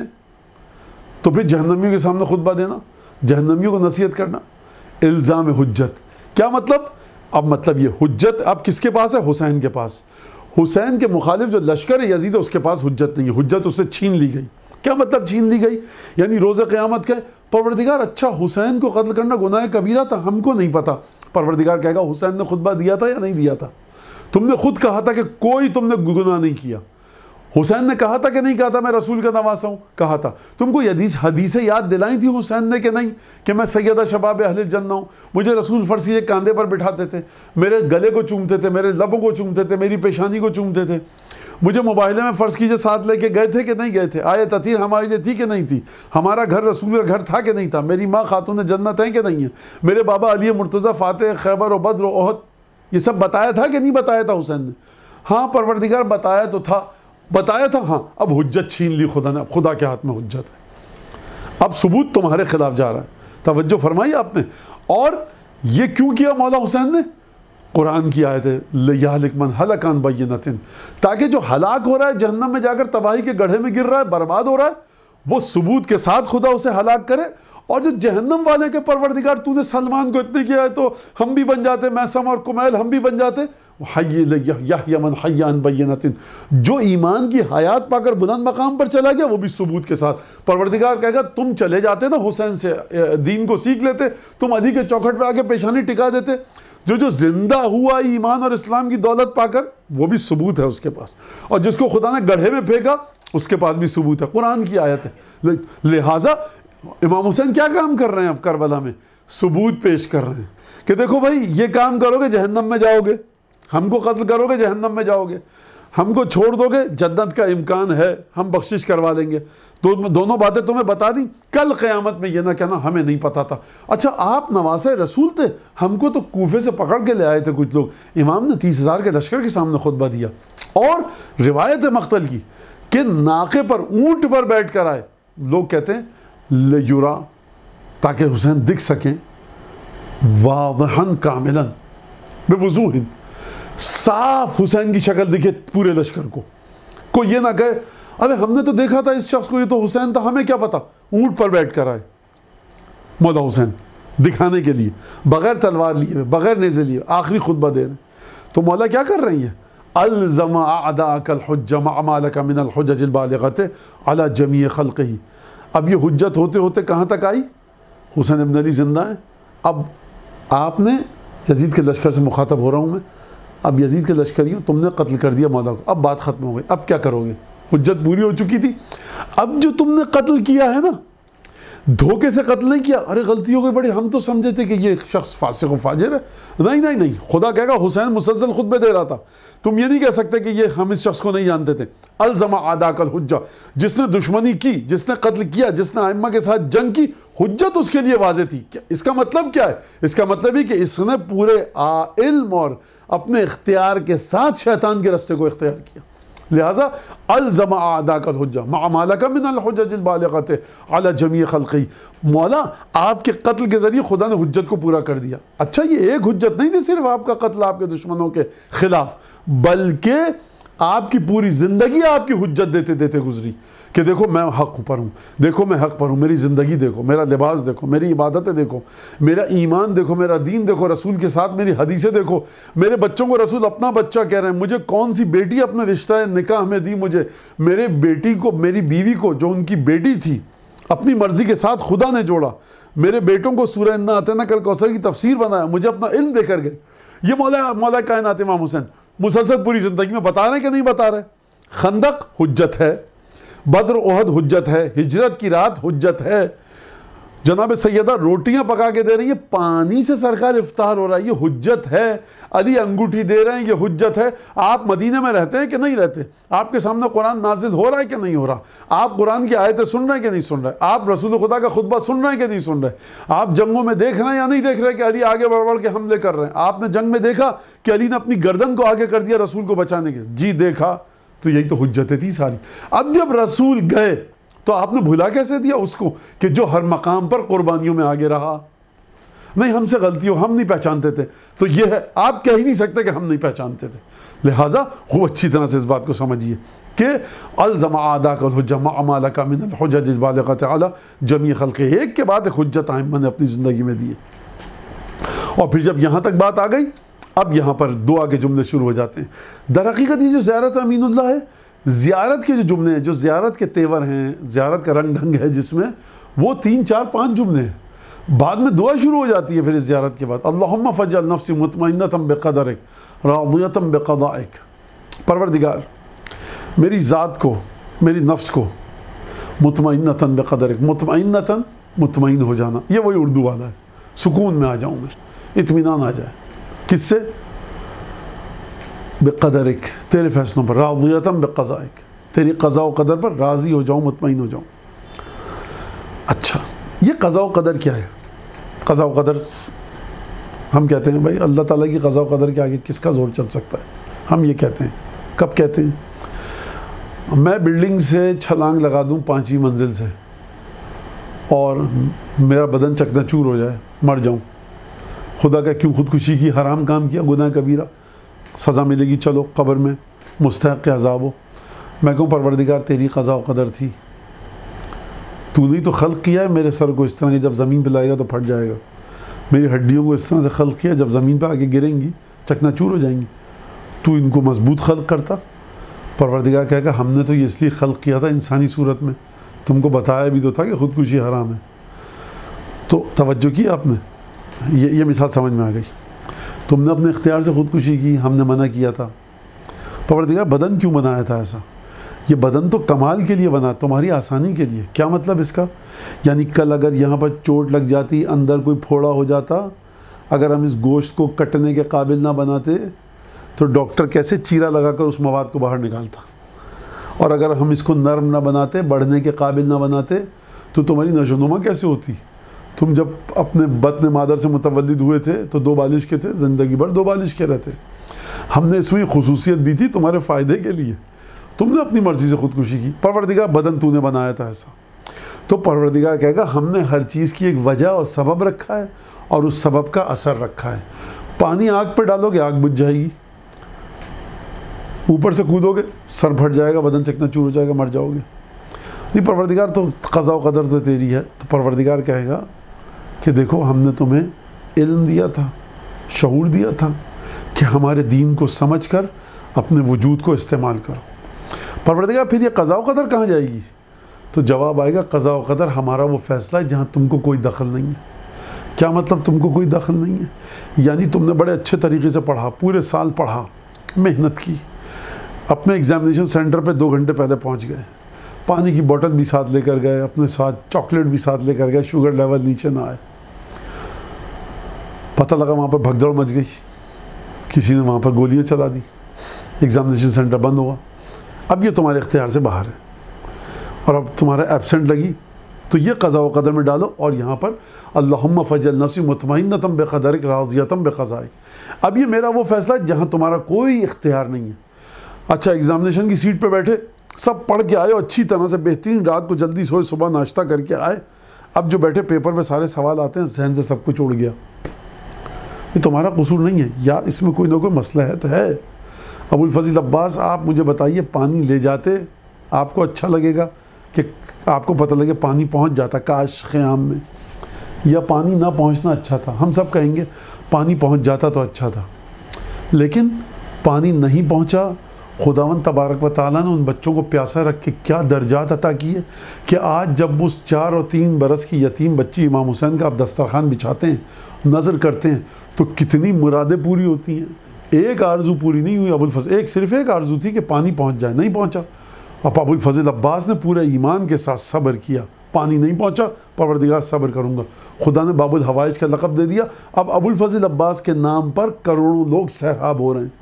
تو پھر جہنمیوں کے سامنے خطبہ دینا، جہنمیوں کو نصیحت کرنا، الزام حجت۔ کیا مطلب؟ اب مطلب یہ حجت اب کس کے پاس ہے؟ حسین کے پاس۔ حسین کے مخالف جو لشکر یزید ہے اس کے پاس حجت نہیں ہے، حجت اس سے چھین لی گئی۔ کیا مطلب چھین لی گئی؟ یعنی روز قیامت کا پروردگار اچھا حسین کو قتل کرنا گناہ کبیرہ تھا، ہم کو نہیں پتا۔ پروردگار کہے گا حسین نے خطبہ دیا تھا یا نہیں دیا تھا؟ تم نے خود کہا تھا کہ کوئی تم نے گناہ نہیں کیا۔ حسین نے کہا تھا کہ نہیں کہا تھا میں رسول کا نواسا ہوں؟ کہا تھا۔ تم کو حدیثیں یاد دلائیں تھی حسین نے کہ نہیں کہ میں سیدہ شباب اہل الجنہ ہوں؟ مجھے رسول فرسی ایک کاندھے پر بٹھاتے تھے، میرے گلے کو چومتے تھے، میرے لبوں کو چومتے تھے، میری پیشانی کو چومتے تھے، مجھے مباہلے میں فرض کیجئے ساتھ لے کے گئے تھے کہ نہیں گئے تھے؟ آیت عطیر ہمارے لیے تھی کہ نہیں تھی؟ ہمارا گھر رسول کا گھر تھا کہ نہیں تھا؟ میری ماں خاتون جنت ہیں کہ نہیں ہیں؟ میرے بابا علی مرتضیٰ فاتح خیبر و بدر و احد، یہ سب بتایا تھا کہ نہیں بتایا تھا حسین نے؟ ہاں پروردگار بتایا تو تھا، بتایا تھا ہاں۔ اب حجت چھین لی خدا نے، اب خدا کے ہاتھ میں حجت ہے، اب ثبوت تمہارے خلاف جا رہا ہے۔ توجہ فرمائی آپ نے۔ اور یہ کیوں کیا مولا حسین نے؟ قرآن کی آیت ہے لِيَهْلِكَ مَنْ هَلَكَ عَنْ بَيِّنَةٍ، تاکہ جو ہلاک ہو رہا ہے، جہنم میں جا کر تباہی کے گڑھے میں گر رہا ہے، برباد ہو رہا ہے، وہ ثبوت کے ساتھ خدا اسے ہلاک کرے اور جو جہنم والے کے پروردگار تو نے سلمان کو اتنے کیا ہے تو ہم بھی بن جاتے، میسم اور کمیل ہم بھی بن جاتے. یحیی من حی عن بینۃ، جو ایمان کی حیات پا کر بلند مقام پر چلا گیا وہ بھی ثبوت کے ساتھ. پروردگار کہے گا تم چلے جاتے نا حسین سے دین کو سیکھ لیتے، تم علی کے چوکھٹ پہ آ کے پیشانی ٹکا دیتے. جو زندہ ہوا ایمان اور اسلام کی دولت پا کر وہ بھی ثبوت ہے اس کے پاس، اور جس کو خدا نے گڑھے میں پھینکا اس کے پاس بھی ثبوت ہے، قرآن کی آیت ہے. لہٰذا امام حسین کیا کام کر رہے ہیں اب کربلا میں؟ ثبوت پیش کر رہے ہیں کہ دیکھو بھائی یہ کام کرو گے جہنم میں جاؤ گے، ہم کو قتل کرو گے جہنم میں جاؤ گے، ہم کو چھوڑ دو گے جنت کا امکان ہے، ہم بخشش کروا دیں گے. تو دونوں باتیں تمہیں بتا دیں، کل قیامت میں یہ نہ کہنا ہمیں نہیں پتا تھا. اچھا آپ نواسہ رسول تھے، ہم کو تو کوفے سے پکڑ کے لے آئے تھے کچھ لوگ. امام نے 30,000 کے لشکر کے سامنے خطبہ دیا، اور روایت مقتل کی کہ ناقے پر اونٹ پر بیٹھ کر آئے. لوگ کہتے ہیں لیورا، تاکہ حسین دکھ سکیں، واضحاً کاملاً بوضوح، صاف حسین کی شکل دکھے پورے لشکر کو. کوئی یہ نہ کہے ارے ہم نے تو دیکھا تھا اس شخص کو، یہ تو حسین تھا، ہمیں کیا پتا. اونٹ پر بیٹھ کر آئے مولا حسین دکھانے کے لیے، بغیر تلوار لیے، بغیر نیزے لیے، آخری خطبہ دے رہے ہیں. تو مولا کیا کر رہی ہیں؟ الزم اعداءک الحجہ مع ما لک من الحجج البالغۃ علی جمیع خلقہ. اب یہ حجت ہوتے ہوتے کہاں تک آئی؟ حسین ابن علی زندہ ہیں. اب آپ نے یزید کے لشکر سے مخاطب ہو رہا ہوں میں، اب یزید کے لشکریوں تم نے قتل کر دیا مولا کو، اب بات ختم ہو گئی، اب کیا کرو گے؟ حجت پوری ہو چکی تھی. اب جو تم نے قتل کیا ہے نا، دھوکے سے قتل نہیں کیا، ارے غلطی ہو گئی بڑی، ہم تو سمجھے تھے کہ یہ شخص فاسق و فاجر ہے. نہیں نہیں نہیں، خدا کہے گا حسین مسلسل خطبے دے رہا تھا، تم یہ نہیں کہہ سکتے کہ یہ ہم اس شخص کو نہیں جانتے تھے. الزم اعداءک الحجہ، جس نے دشمنی کی، جس نے قتل کیا، جس نے ائمہ کے ساتھ جنگ کی، حجت اس کے لیے واضح تھی. اس کا مطلب کیا ہے؟ اس کا مطلب ہے کہ اس نے پورے علم اور اپنے اختیار کے ساتھ شیطان کے رستے کو اختیار کیا. لہذا الزم اعداءک الحجہ مع ما لک من الحجج البالغۃ علی جمیع خلقہ. مولا آپ کے قتل کے ذریعے خدا نے حجت کو پورا کر دیا. اچھا یہ ایک حجت نہیں تھی صرف آپ کا قتل آپ کے دشمنوں کے خلاف، بلکہ آپ کی پوری زندگی آپ کی حجت دیتے دیتے گزری کہ دیکھو میں حق پر ہوں، دیکھو میں حق پر ہوں، میری زندگی دیکھو، میرا لباس دیکھو، میری عبادتیں دیکھو، میرا ایمان دیکھو، میرا دین دیکھو، رسول کے ساتھ میری حدیثیں دیکھو، میرے بچوں کو رسول اپنا بچہ کہہ رہے ہیں، مجھے کون سی بیٹی اپنے رشتہ نکاح میں دی، مجھے میرے بیٹی کو، میری بیوی کو جو ان کی بیٹی تھی اپنی مرضی کے ساتھ خدا نے جوڑا، میرے بیٹوں کو سورہ انا اعطیناک الکوثر کی تفسیر بنایا، مجھے اپنا علم دے کر گئے. یہ مولا کائنات امام حسین مسلسل پوری زندگی میں بتا رہے ہیں کہ نہیں بتا رہے؟ خندق حجت ہے، بدر احد حجت ہے، ہجرت کی رات حجت ہے، جناب سیدہ روٹیاں پکا کے دے رہی ہیں، پانی سے سرکار افطار ہو رہا ہے، یہ حجت ہے. علی انگوٹھی دے رہے ہیں، یہ حجت ہے. آپ مدینے میں رہتے ہیں کہ نہیں رہتے؟ آپ کے سامنے قرآن نازل ہو رہا ہے کہ نہیں ہو رہا؟ آپ قرآن کی آیتیں سن رہے ہیں کہ نہیں سن رہے؟ آپ رسول خدا کا خطبہ سن رہے ہیں کہ نہیں سن رہے؟ آپ جنگوں میں دیکھ رہے ہیں یا نہیں دیکھ رہے کہ علی آگے بڑھ بڑھ کے حملے کر رہے ہیں؟ آپ نے جنگ میں دیکھا کہ علی نے اپنی گردن کو آگے کر دیا رسول کو بچانے کے؟ جی دیکھا. تو یہی تو حجتیں تھی ساری. اب جب رسول گئے تو آپ نے بھلا کیسے دیا اس کو کہ جو ہر مقام پر قربانیوں میں آگے رہا؟ نہیں ہم سے غلطی ہو، ہم نہیں پہچانتے تھے. تو یہ ہے، آپ کہہ ہی نہیں سکتے کہ ہم نہیں پہچانتے تھے. لہٰذا خوب اچھی طرح سے اس بات کو سمجھیے کہ الزم اعداءک الحجہ مع ما لک من الحجج البالغۃ علی جمیع خلقہ. ایک کے بعد ایک حجت ائمہ نے اپنی زندگی میں دی. اور پھر جب یہاں تک بات آ گئی، اب یہاں پر دعا کے جملے شروع ہو جاتے ہیں. در حقیقت یہ جو زیارت امین اللہ ہے، زیارت کے جو جملے ہیں، جو زیارت کے تیور ہیں، زیارت کا رنگ ڈھنگ ہے جس میں، وہ 3 4 5 جملے ہیں. بعد میں دعا شروع ہو جاتی ہے پھر اس زیارت کے بعد. اللہم فجعل نفسی مطمئنۃ بقدرک راضیۃ بقضائک. پروردگار میری ذات کو، میری نفس کو مطمئنۃ بقدرک، مطمئنۃ مطمئن ہو جانا، یہ وہی اردو والا ہے، سکون میں آ جاؤں میں، اطمینان آ جائے. کس سے؟ بقدرک، تیرے فیصلوں پر، راضیۃ بقضائک، تیری قضاء و قدر پر راضی ہو جاؤں، مطمئن ہو جاؤں. اچھا یہ قضاء و قدر کیا ہے؟ قضاء و قدر ہم کہتے ہیں بھائی اللہ تعالیٰ کی قضاء و قدر کے آگے کس کا زور چل سکتا ہے؟ ہم یہ کہتے ہیں. کب کہتے ہیں؟ میں بلڈنگ سے چھلانگ لگا دوں 5ویں منزل سے اور میرا بدن چکنا چور ہو جائے، مر جاؤں، خدا کا کیوں خودکشی کی، حرام کام کیا، گناہ کبیرہ، سزا ملے گی، چلو قبر میں مستحق عذاب ہو. میں کہوں پروردگار تیری قضاء و قدر تھی، تو نے تو خلق کیا ہے میرے سر کو اس طرح کہ جب زمین پہ لائے گا تو پھٹ جائے گا، میری ہڈیوں کو اس طرح سے خلق کیا جب زمین پہ آگے گریں گی چکنا چور ہو جائیں گی، تو ان کو مضبوط خلق کرتا۔ پروردگار کہے گا ہم نے تو یہ اس لیے خلق کیا تھا انسانی صورت میں، تم کو بتایا بھی تو تھا کہ خودکشی حرام ہے۔ تو توجہ کی آپ نے، یہ مثال سمجھ میں آ گئی۔ تم نے اپنے اختیار سے خودکشی کی، ہم نے منع کیا تھا۔ پروردگار بدن کیوں بنایا تھا ایسا؟ یہ بدن تو کمال کے لیے بنا، تمہاری آسانی کے لیے۔ کیا مطلب اس کا؟ یعنی کل اگر یہاں پر چوٹ لگ جاتی، اندر کوئی پھوڑا ہو جاتا، اگر ہم اس گوشت کو کٹنے کے قابل نہ بناتے تو ڈاکٹر کیسے چیرا لگا کر اس مواد کو باہر نکالتا؟ اور اگر ہم اس کو نرم نہ بناتے، بڑھنے کے قابل نہ بناتے تو تمہاری نشو و نما کیسے ہوتی؟ تم جب اپنے بطن مادر سے متولد ہوئے تھے تو 2 بالش کے تھے، زندگی بھر 2 بالش کے رہتے۔ ہم نے اس میں خصوصیت دی تھی تمہارے فائدے کے لیے، تم نے اپنی مرضی سے خودکشی کی۔ پروردگار بدن تو نے بنایا تھا ایسا، تو پروردگار کہے گا ہم نے ہر چیز کی ایک وجہ اور سبب رکھا ہے اور اس سبب کا اثر رکھا ہے۔ پانی آگ پہ ڈالو گے آگ بجھ جائے گی، اوپر سے کودو گے سر پھٹ جائے گا، بدن چکنا چور ہو جائے گا، مر جاؤ گے۔ نہیں، پروردگار تو قضاء و قدر تو تیری ہے۔ تو پروردگار کہے گا کہ دیکھو ہم نے تمہیں علم دیا تھا، شعور دیا تھا کہ ہمارے دین کو سمجھ کر اپنے وجود کو استعمال کرو۔ پروردگار پھر یہ قضاء و قدر کہاں جائے گی؟ تو جواب آئے گا قضاء و قدر ہمارا وہ فیصلہ ہے جہاں تم کو کوئی دخل نہیں ہے۔ کیا مطلب تم کو کوئی دخل نہیں ہے؟ یعنی تم نے بڑے اچھے طریقے سے پڑھا، پورے سال پڑھا، محنت کی، اپنے ایگزامینیشن سینٹر پہ 2 گھنٹے پہلے پہنچ گئے، پانی کی بوتل بھی ساتھ لے کر گئے، اپنے ساتھ چاکلیٹ بھی ساتھ لے کر گئے، شوگر لیول نیچے نہ آئے۔ پتہ لگا وہاں پر بھگدڑ مچ گئی، کسی نے وہاں پر گولیاں چلا دی، ایگزامینیشن سینٹر بند ہوا۔ اب یہ تمہارے اختیار سے باہر ہے اور اب تمہارا ایبسنٹ لگی تو یہ قضاء و قدر میں ڈالو، اور یہاں پر اللہم فجعل نفسی مطمئنۃ بقدرک راضیۃ بقضائک۔ اب یہ میرا وہ فیصلہ ہے جہاں تمہارا کوئی اختیار نہیں ہے۔ اچھا، ایگزامینیشن کی سیٹ پہ بیٹھے، سب پڑھ کے آئے اچھی طرح سے، بہترین، رات کو جلدی سوئے، صبح ناشتہ کر کے آئے، اب جو بیٹھے پیپر پہ سارے سوال آتے ہیں، ذہن سے سب کچھ اڑ گیا۔ یہ تمہارا قصور نہیں ہے، یا اس میں کوئی نہ کوئی مصلحت ہے۔ ابو الفضل عباس، آپ مجھے بتائیے، پانی لے جاتے آپ کو اچھا لگے گا کہ آپ کو پتہ لگے پانی پہنچ جاتا کاش خیام میں، یا پانی نہ پہنچنا اچھا تھا؟ ہم سب کہیں گے پانی پہنچ جاتا تو اچھا تھا، لیکن پانی نہیں پہنچا۔ خداوند تبارک و تعالیٰ نے ان بچوں کو پیاسا رکھ کے کیا درجات عطا کیے کہ آج جب اس 4 اور 3 برس کی یتیم بچی امام حسین کا آپ دسترخوان بچھاتے ہیں، نظر کرتے ہیں تو کتنی مرادیں پوری ہوتی ہیں۔ ایک آرزو پوری نہیں ہوئی ابو الفضل، صرف ایک آرزو تھی کہ پانی پہنچ جائے، نہیں پہنچا۔ اب ابو الفضل عباس نے پورے ایمان کے ساتھ صبر کیا، پانی نہیں پہنچا، پروردگار صبر کروں گا، خدا نے باب الحوائج کا لقب دے دیا۔ اب ابو الفضل عباس کے نام پر کروڑوں لوگ سیراب ہو رہے ہیں،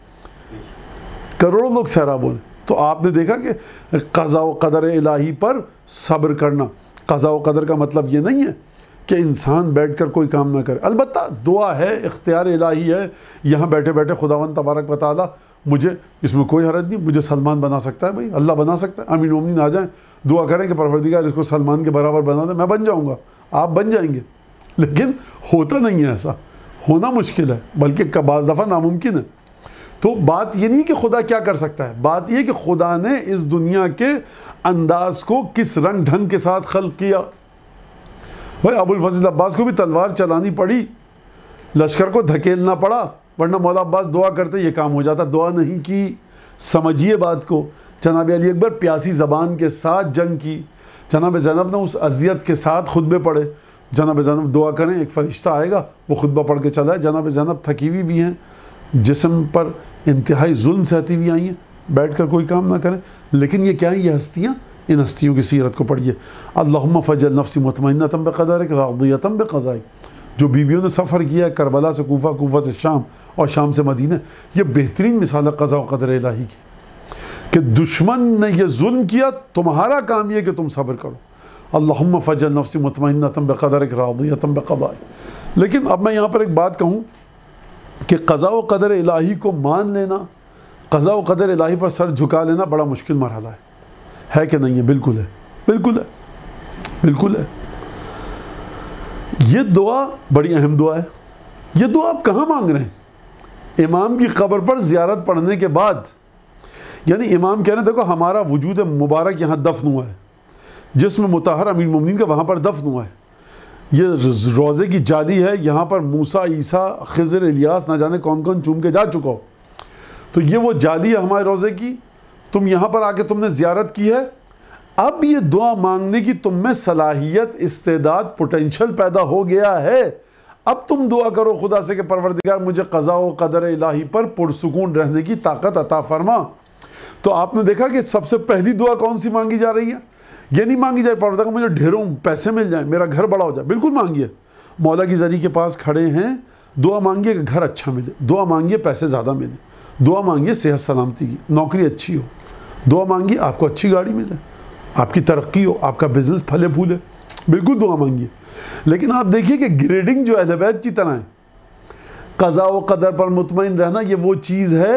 کروڑوں لوگ سیراب ہو رہے ہیں۔ تو آپ نے دیکھا کہ قضاء و قدر الہی پر صبر کرنا، قضاء و قدر کا مطلب یہ نہیں ہے کہ انسان بیٹھ کر کوئی کام نہ کرے۔ البتہ دعا ہے، اختیار الہی ہے، یہاں بیٹھے بیٹھے خداوند تبارک و تعالیٰ مجھے، اس میں کوئی حرج نہیں، مجھے سلمان بنا سکتا ہے، بھائی اللہ بنا سکتا ہے۔ امین مومنین آ جائیں، دعا کریں کہ پروردگار اس کو سلمان کے برابر بنا دے، میں بن جاؤں گا، آپ بن جائیں گے۔ لیکن ہوتا نہیں ہے ایسا، ہونا مشکل ہے، بلکہ بعض دفعہ ناممکن ہے۔ تو بات یہ نہیں کہ خدا کیا کر سکتا ہے، بات یہ کہ خدا نے اس دنیا کے انداز کو کس رنگ ڈھنگ کے ساتھ خلق کیا۔ بھائی ابو الفضل عباس کو بھی تلوار چلانی پڑی، لشکر کو دھکیلنا پڑا، ورنہ مولا عباس دعا کرتے یہ کام ہو جاتا، دعا نہیں کی۔ سمجھیے بات کو، جناب علی اکبر پیاسی زبان کے ساتھ جنگ کی، جناب زینب نے اس اذیت کے ساتھ خطبے پڑھے، جناب زینب دعا کریں ایک فرشتہ آئے گا وہ خطبہ پڑھ کے چلا ہے۔ جناب زینب تھکی ہوئی بھی ہیں، جسم پر انتہائی ظلم سہتی ہوئی آئی ہیں، بیٹھ کر کوئی کام نہ کریں، لیکن یہ کیا ہیں، یہ ہستیاں، ان ہستیوں کی سیرت کو پڑھیے۔ اللہم فجعل نفسی مطمئنۃ بقدرک راضیۃ بقضائک۔ جو بیویوں نے سفر کیا ہے کربلا سے کوفہ، کوفہ سے شام اور شام سے مدینہ، یہ بہترین مثال ہے قضاء و قدر الہی کی کہ دشمن نے یہ ظلم کیا، تمہارا کام یہ کہ تم صبر کرو۔ اللہم فجعل نفسی مطمئنۃ بقدرک راضیۃ بقضائک۔ لیکن اب میں یہاں پر ایک بات کہوں کہ قضاء و قدر الہی کو مان لینا، قضاء و قدر الہی پر سر جھکا لینا بڑا مشکل مرحلہ ہے کہ نہیں ہے؟ بالکل ہے، بالکل ہے، بالکل ہے۔ یہ دعا بڑی اہم دعا ہے۔ یہ دعا آپ کہاں مانگ رہے ہیں؟ امام کی قبر پر زیارت پڑھنے کے بعد، یعنی امام کہہ رہے ہیں دیکھو ہمارا وجود مبارک یہاں دفن ہوا ہے، جسم مطہر امیر المومنین کا وہاں پر دفن ہوا ہے. یہ روزے کی جالی ہے, یہاں پر موسیٰ, عیسیٰ, خضر, الیاس نہ جانے کون کون چوم کے جا چکا ہو. تو یہ وہ جالی ہے ہمارے روزے کی, تم یہاں پر آ کے تم نے زیارت کی ہے. اب یہ دعا مانگنے کی تم میں صلاحیت, استعداد, پوٹینشل پیدا ہو گیا ہے. اب تم دعا کرو خدا سے کہ پروردگار مجھے قضاء و قدر الہی پر پرسکون رہنے کی طاقت عطا فرما. تو آپ نے دیکھا کہ سب سے پہلی دعا کون سی مانگی جا رہی ہے؟ یہ نہیں مانگی جائے پروردگار مجھے ڈھیروں پیسے مل جائیں, میرا گھر بڑا ہو جائے. بالکل مانگیے, مولا کی ذریعے کے پاس کھڑے ہیں, دعا مانگیے کہ گھر اچھا ملے, دعا مانگیے پیسے زیادہ ملے, دعا مانگیے صحت سلامتی کی, نوکری اچھی ہو, دعا مانگیے آپ کو اچھی گاڑی ملے, آپ کی ترقی ہو, آپ کا بزنس پھلے پھولے. بالکل دعا مانگیے. لیکن آپ دیکھیے کہ گریڈنگ جو اہل بیت کی طرح ہے, قضاء و قدر پر مطمئن رہنا یہ وہ چیز ہے,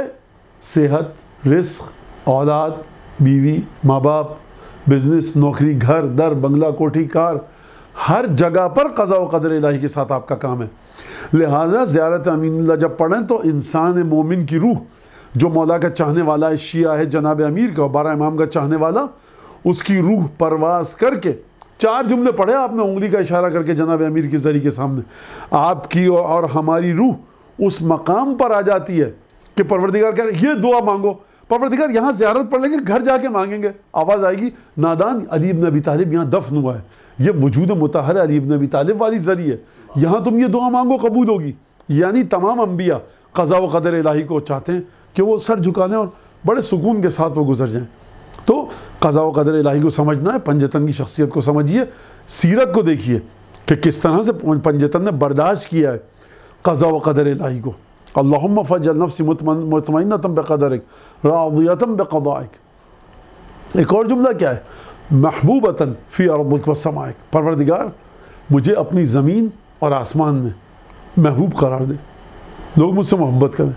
صحت, رزق, اولاد, بیوی, ماں باپ, بزنس, نوکری, گھر در, بنگلہ, کوٹھی, کار, ہر جگہ پر قضاء و قدر الہی کے ساتھ آپ کا کام ہے. لہٰذا زیارت امین اللہ جب پڑھیں تو انسان مومن کی روح جو مولا کا چاہنے والا ہے, شیعہ ہے جناب امیر کا, 12 امام کا چاہنے والا, اس کی روح پرواز کر کے 4 جملے پڑھے آپ نے انگلی کا اشارہ کر کے جناب امیر کی ذریعے کے سامنے, آپ کی اور ہماری روح اس مقام پر آ جاتی ہے کہ پروردگار کہہ رہے یہ دعا مانگو. پروردگار یہاں زیارت پڑھ لیں گے, گھر جا کے مانگیں گے, آواز آئے گی نادان علی ابن ابی طالب یہاں دفن ہوا ہے, یہ وجود مطہر علی ابن ابی طالب والی ذریعے, یہاں تم یہ دعا مانگو قبول ہوگی. یعنی تمام انبیاء قضاء و قدر الہی کو چاہتے ہیں کہ وہ سر جھکا لیں اور بڑے سکون کے ساتھ وہ گزر جائیں. تو قضاء و قدر الہی کو سمجھنا ہے, پنجتن کی شخصیت کو سمجھیے, سیرت کو دیکھیے کہ کس طرح سے پنجتن نے برداشت کیا ہے قضاء و قدر الہی کو. اللہم فجعل نفسی مطمئنۃ بقدرک راضیۃ بقضائک. ایک اور جملہ کیا ہے, محبوبۃ فی ارضک وسمائک. پروردگار مجھے اپنی زمین اور آسمان میں محبوب قرار دے, لوگ مجھ سے محبت کریں.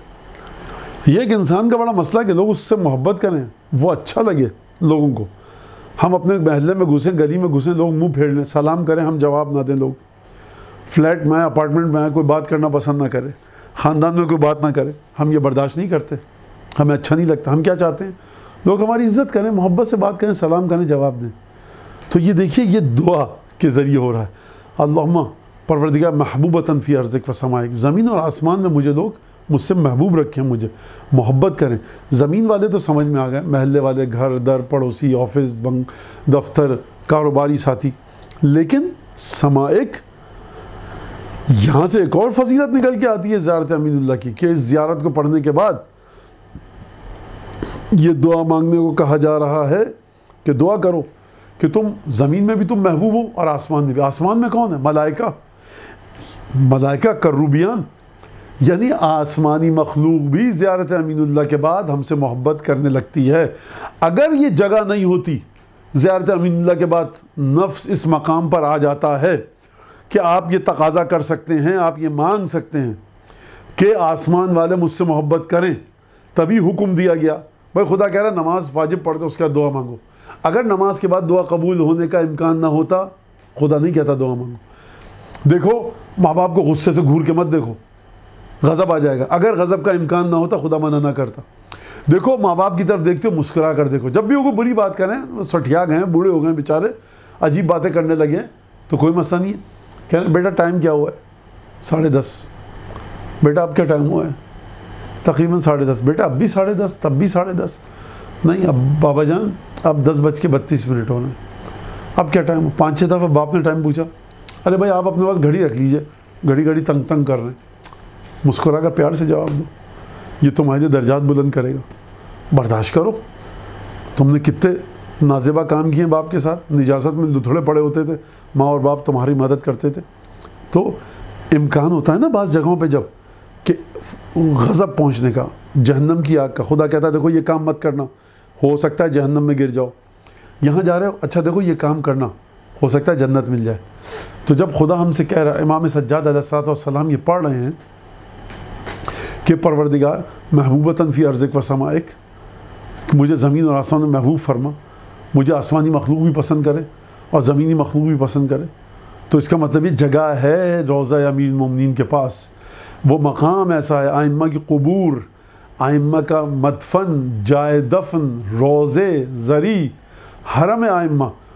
یہ ایک انسان کا بڑا مسئلہ ہے کہ لوگ اس سے محبت کریں, وہ اچھا لگے لوگوں کو. ہم اپنے محلے میں گھسیں, گلی میں گھسیں, لوگ منہ پھیر لیں, سلام کریں, ہم جواب نہ دیں. لوگ فلیٹ میں, اپارٹمنٹ میں, کوئی بات کرنا پسند نہ کرے, خاندان میں کوئی بات نہ کرے, ہم یہ برداشت نہیں کرتے, ہمیں اچھا نہیں لگتا. ہم کیا چاہتے ہیں, لوگ ہماری عزت کریں, محبت سے بات کریں, سلام کریں, جواب دیں. تو یہ دیکھیے یہ دعا کے ذریعے ہو رہا ہے. اللہم پروردگار محبوبۃ فی ارضک وسمائک, زمین اور آسمان میں مجھے لوگ مجھ سے محبوب رکھیں, مجھے محبت کریں. زمین والے تو سمجھ میں آ گئے, محلے والے, گھر در, پڑوسی, آفس, دفتر, کاروباری ساتھی. لیکن سمائک, یہاں سے ایک اور فضیلت نکل کے آتی ہے زیارت امین اللہ کی, کہ اس زیارت کو پڑھنے کے بعد یہ دعا مانگنے کو کہا جا رہا ہے کہ دعا کرو کہ تم زمین میں بھی تم محبوب ہو اور آسمان میں بھی. آسمان میں کون ہے؟ ملائکہ, ملائکہ کروبیان, یعنی آسمانی مخلوق بھی زیارت امین اللہ کے بعد ہم سے محبت کرنے لگتی ہے. اگر یہ جگہ نہیں ہوتی زیارت امین اللہ کے بعد, نفس اس مقام پر آ جاتا ہے کہ آپ یہ تقاضا کر سکتے ہیں, آپ یہ مانگ سکتے ہیں کہ آسمان والے مجھ سے محبت کریں, تبھی حکم دیا گیا. بھائی خدا کہہ رہا ہے نماز واجب پڑھ دو, اس کے بعد دعا مانگو. اگر نماز کے بعد دعا قبول ہونے کا امکان نہ ہوتا, خدا نہیں کہتا دعا مانگو. دیکھو ماں باپ کو غصے سے گھور کے مت دیکھو, غضب آ جائے گا. اگر غضب کا امکان نہ ہوتا خدا منع نہ کرتا. دیکھو ماں باپ کی طرف دیکھتے ہو, مسکرا کر دیکھو. جب بھی وہ کوئی بری بات کریں, سٹھیا گئے ہیں, بوڑھے ہو گئے ہیں بیچارے, عجیب باتیں کرنے لگے ہیں, تو کوئی مسئلہ نہیں ہے. کہہ رہے بیٹا ٹائم کیا ہوا ہے؟ 10:30. بیٹا اب کیا ٹائم ہوا ہے؟ تقریباً 10:30. بیٹا اب بھی 10:30, تب بھی 10:30. نہیں اب بابا جان اب 10:32 ہونا ہے. اب کیا ٹائم ہو؟ 5-6 دفعہ باپ نے ٹائم پوچھا. ارے بھائی آپ اپنے پاس گھڑی رکھ لیجئے, گھڑی تنگ کر رہے ہیں. مسکرا کر پیار سے جواب دو, یہ تمہارے لیے درجات بلند کرے گا. برداشت کرو. تم نے کتنے نازیبہ کام کیے ہیں باپ کے ساتھ, نجاست میں لتھڑے پڑے ہوتے تھے, ماں اور باپ تمہاری مدد کرتے تھے. تو امکان ہوتا ہے نا بعض جگہوں پہ جب کہ غضب پہنچنے کا, جہنم کی آگ کا. خدا کہتا ہے دیکھو یہ کام مت کرنا, ہو سکتا ہے جہنم میں گر جاؤ. یہاں جا رہے ہو, اچھا دیکھو یہ کام کرنا, ہو سکتا ہے جنت مل جائے. تو جب خدا ہم سے کہہ رہا ہے, امام سجاد علیہ السلام یہ پڑھ رہے ہیں کہ پروردگار محبوبۃ فی ارضک وسمائک, مجھے زمین اور آسمان میں محبوب فرما, مجھے آسمانی مخلوق بھی پسند کرے اور زمینی مخلوق بھی پسند کرے. تو اس کا مطلب یہ جگہ ہے روضہ امیر المومنین کے پاس, وہ مقام ایسا ہے, ائمہ کی قبور, ائمہ کا مدفن, جائے دفن, روضے, زری, حرم ائمہ,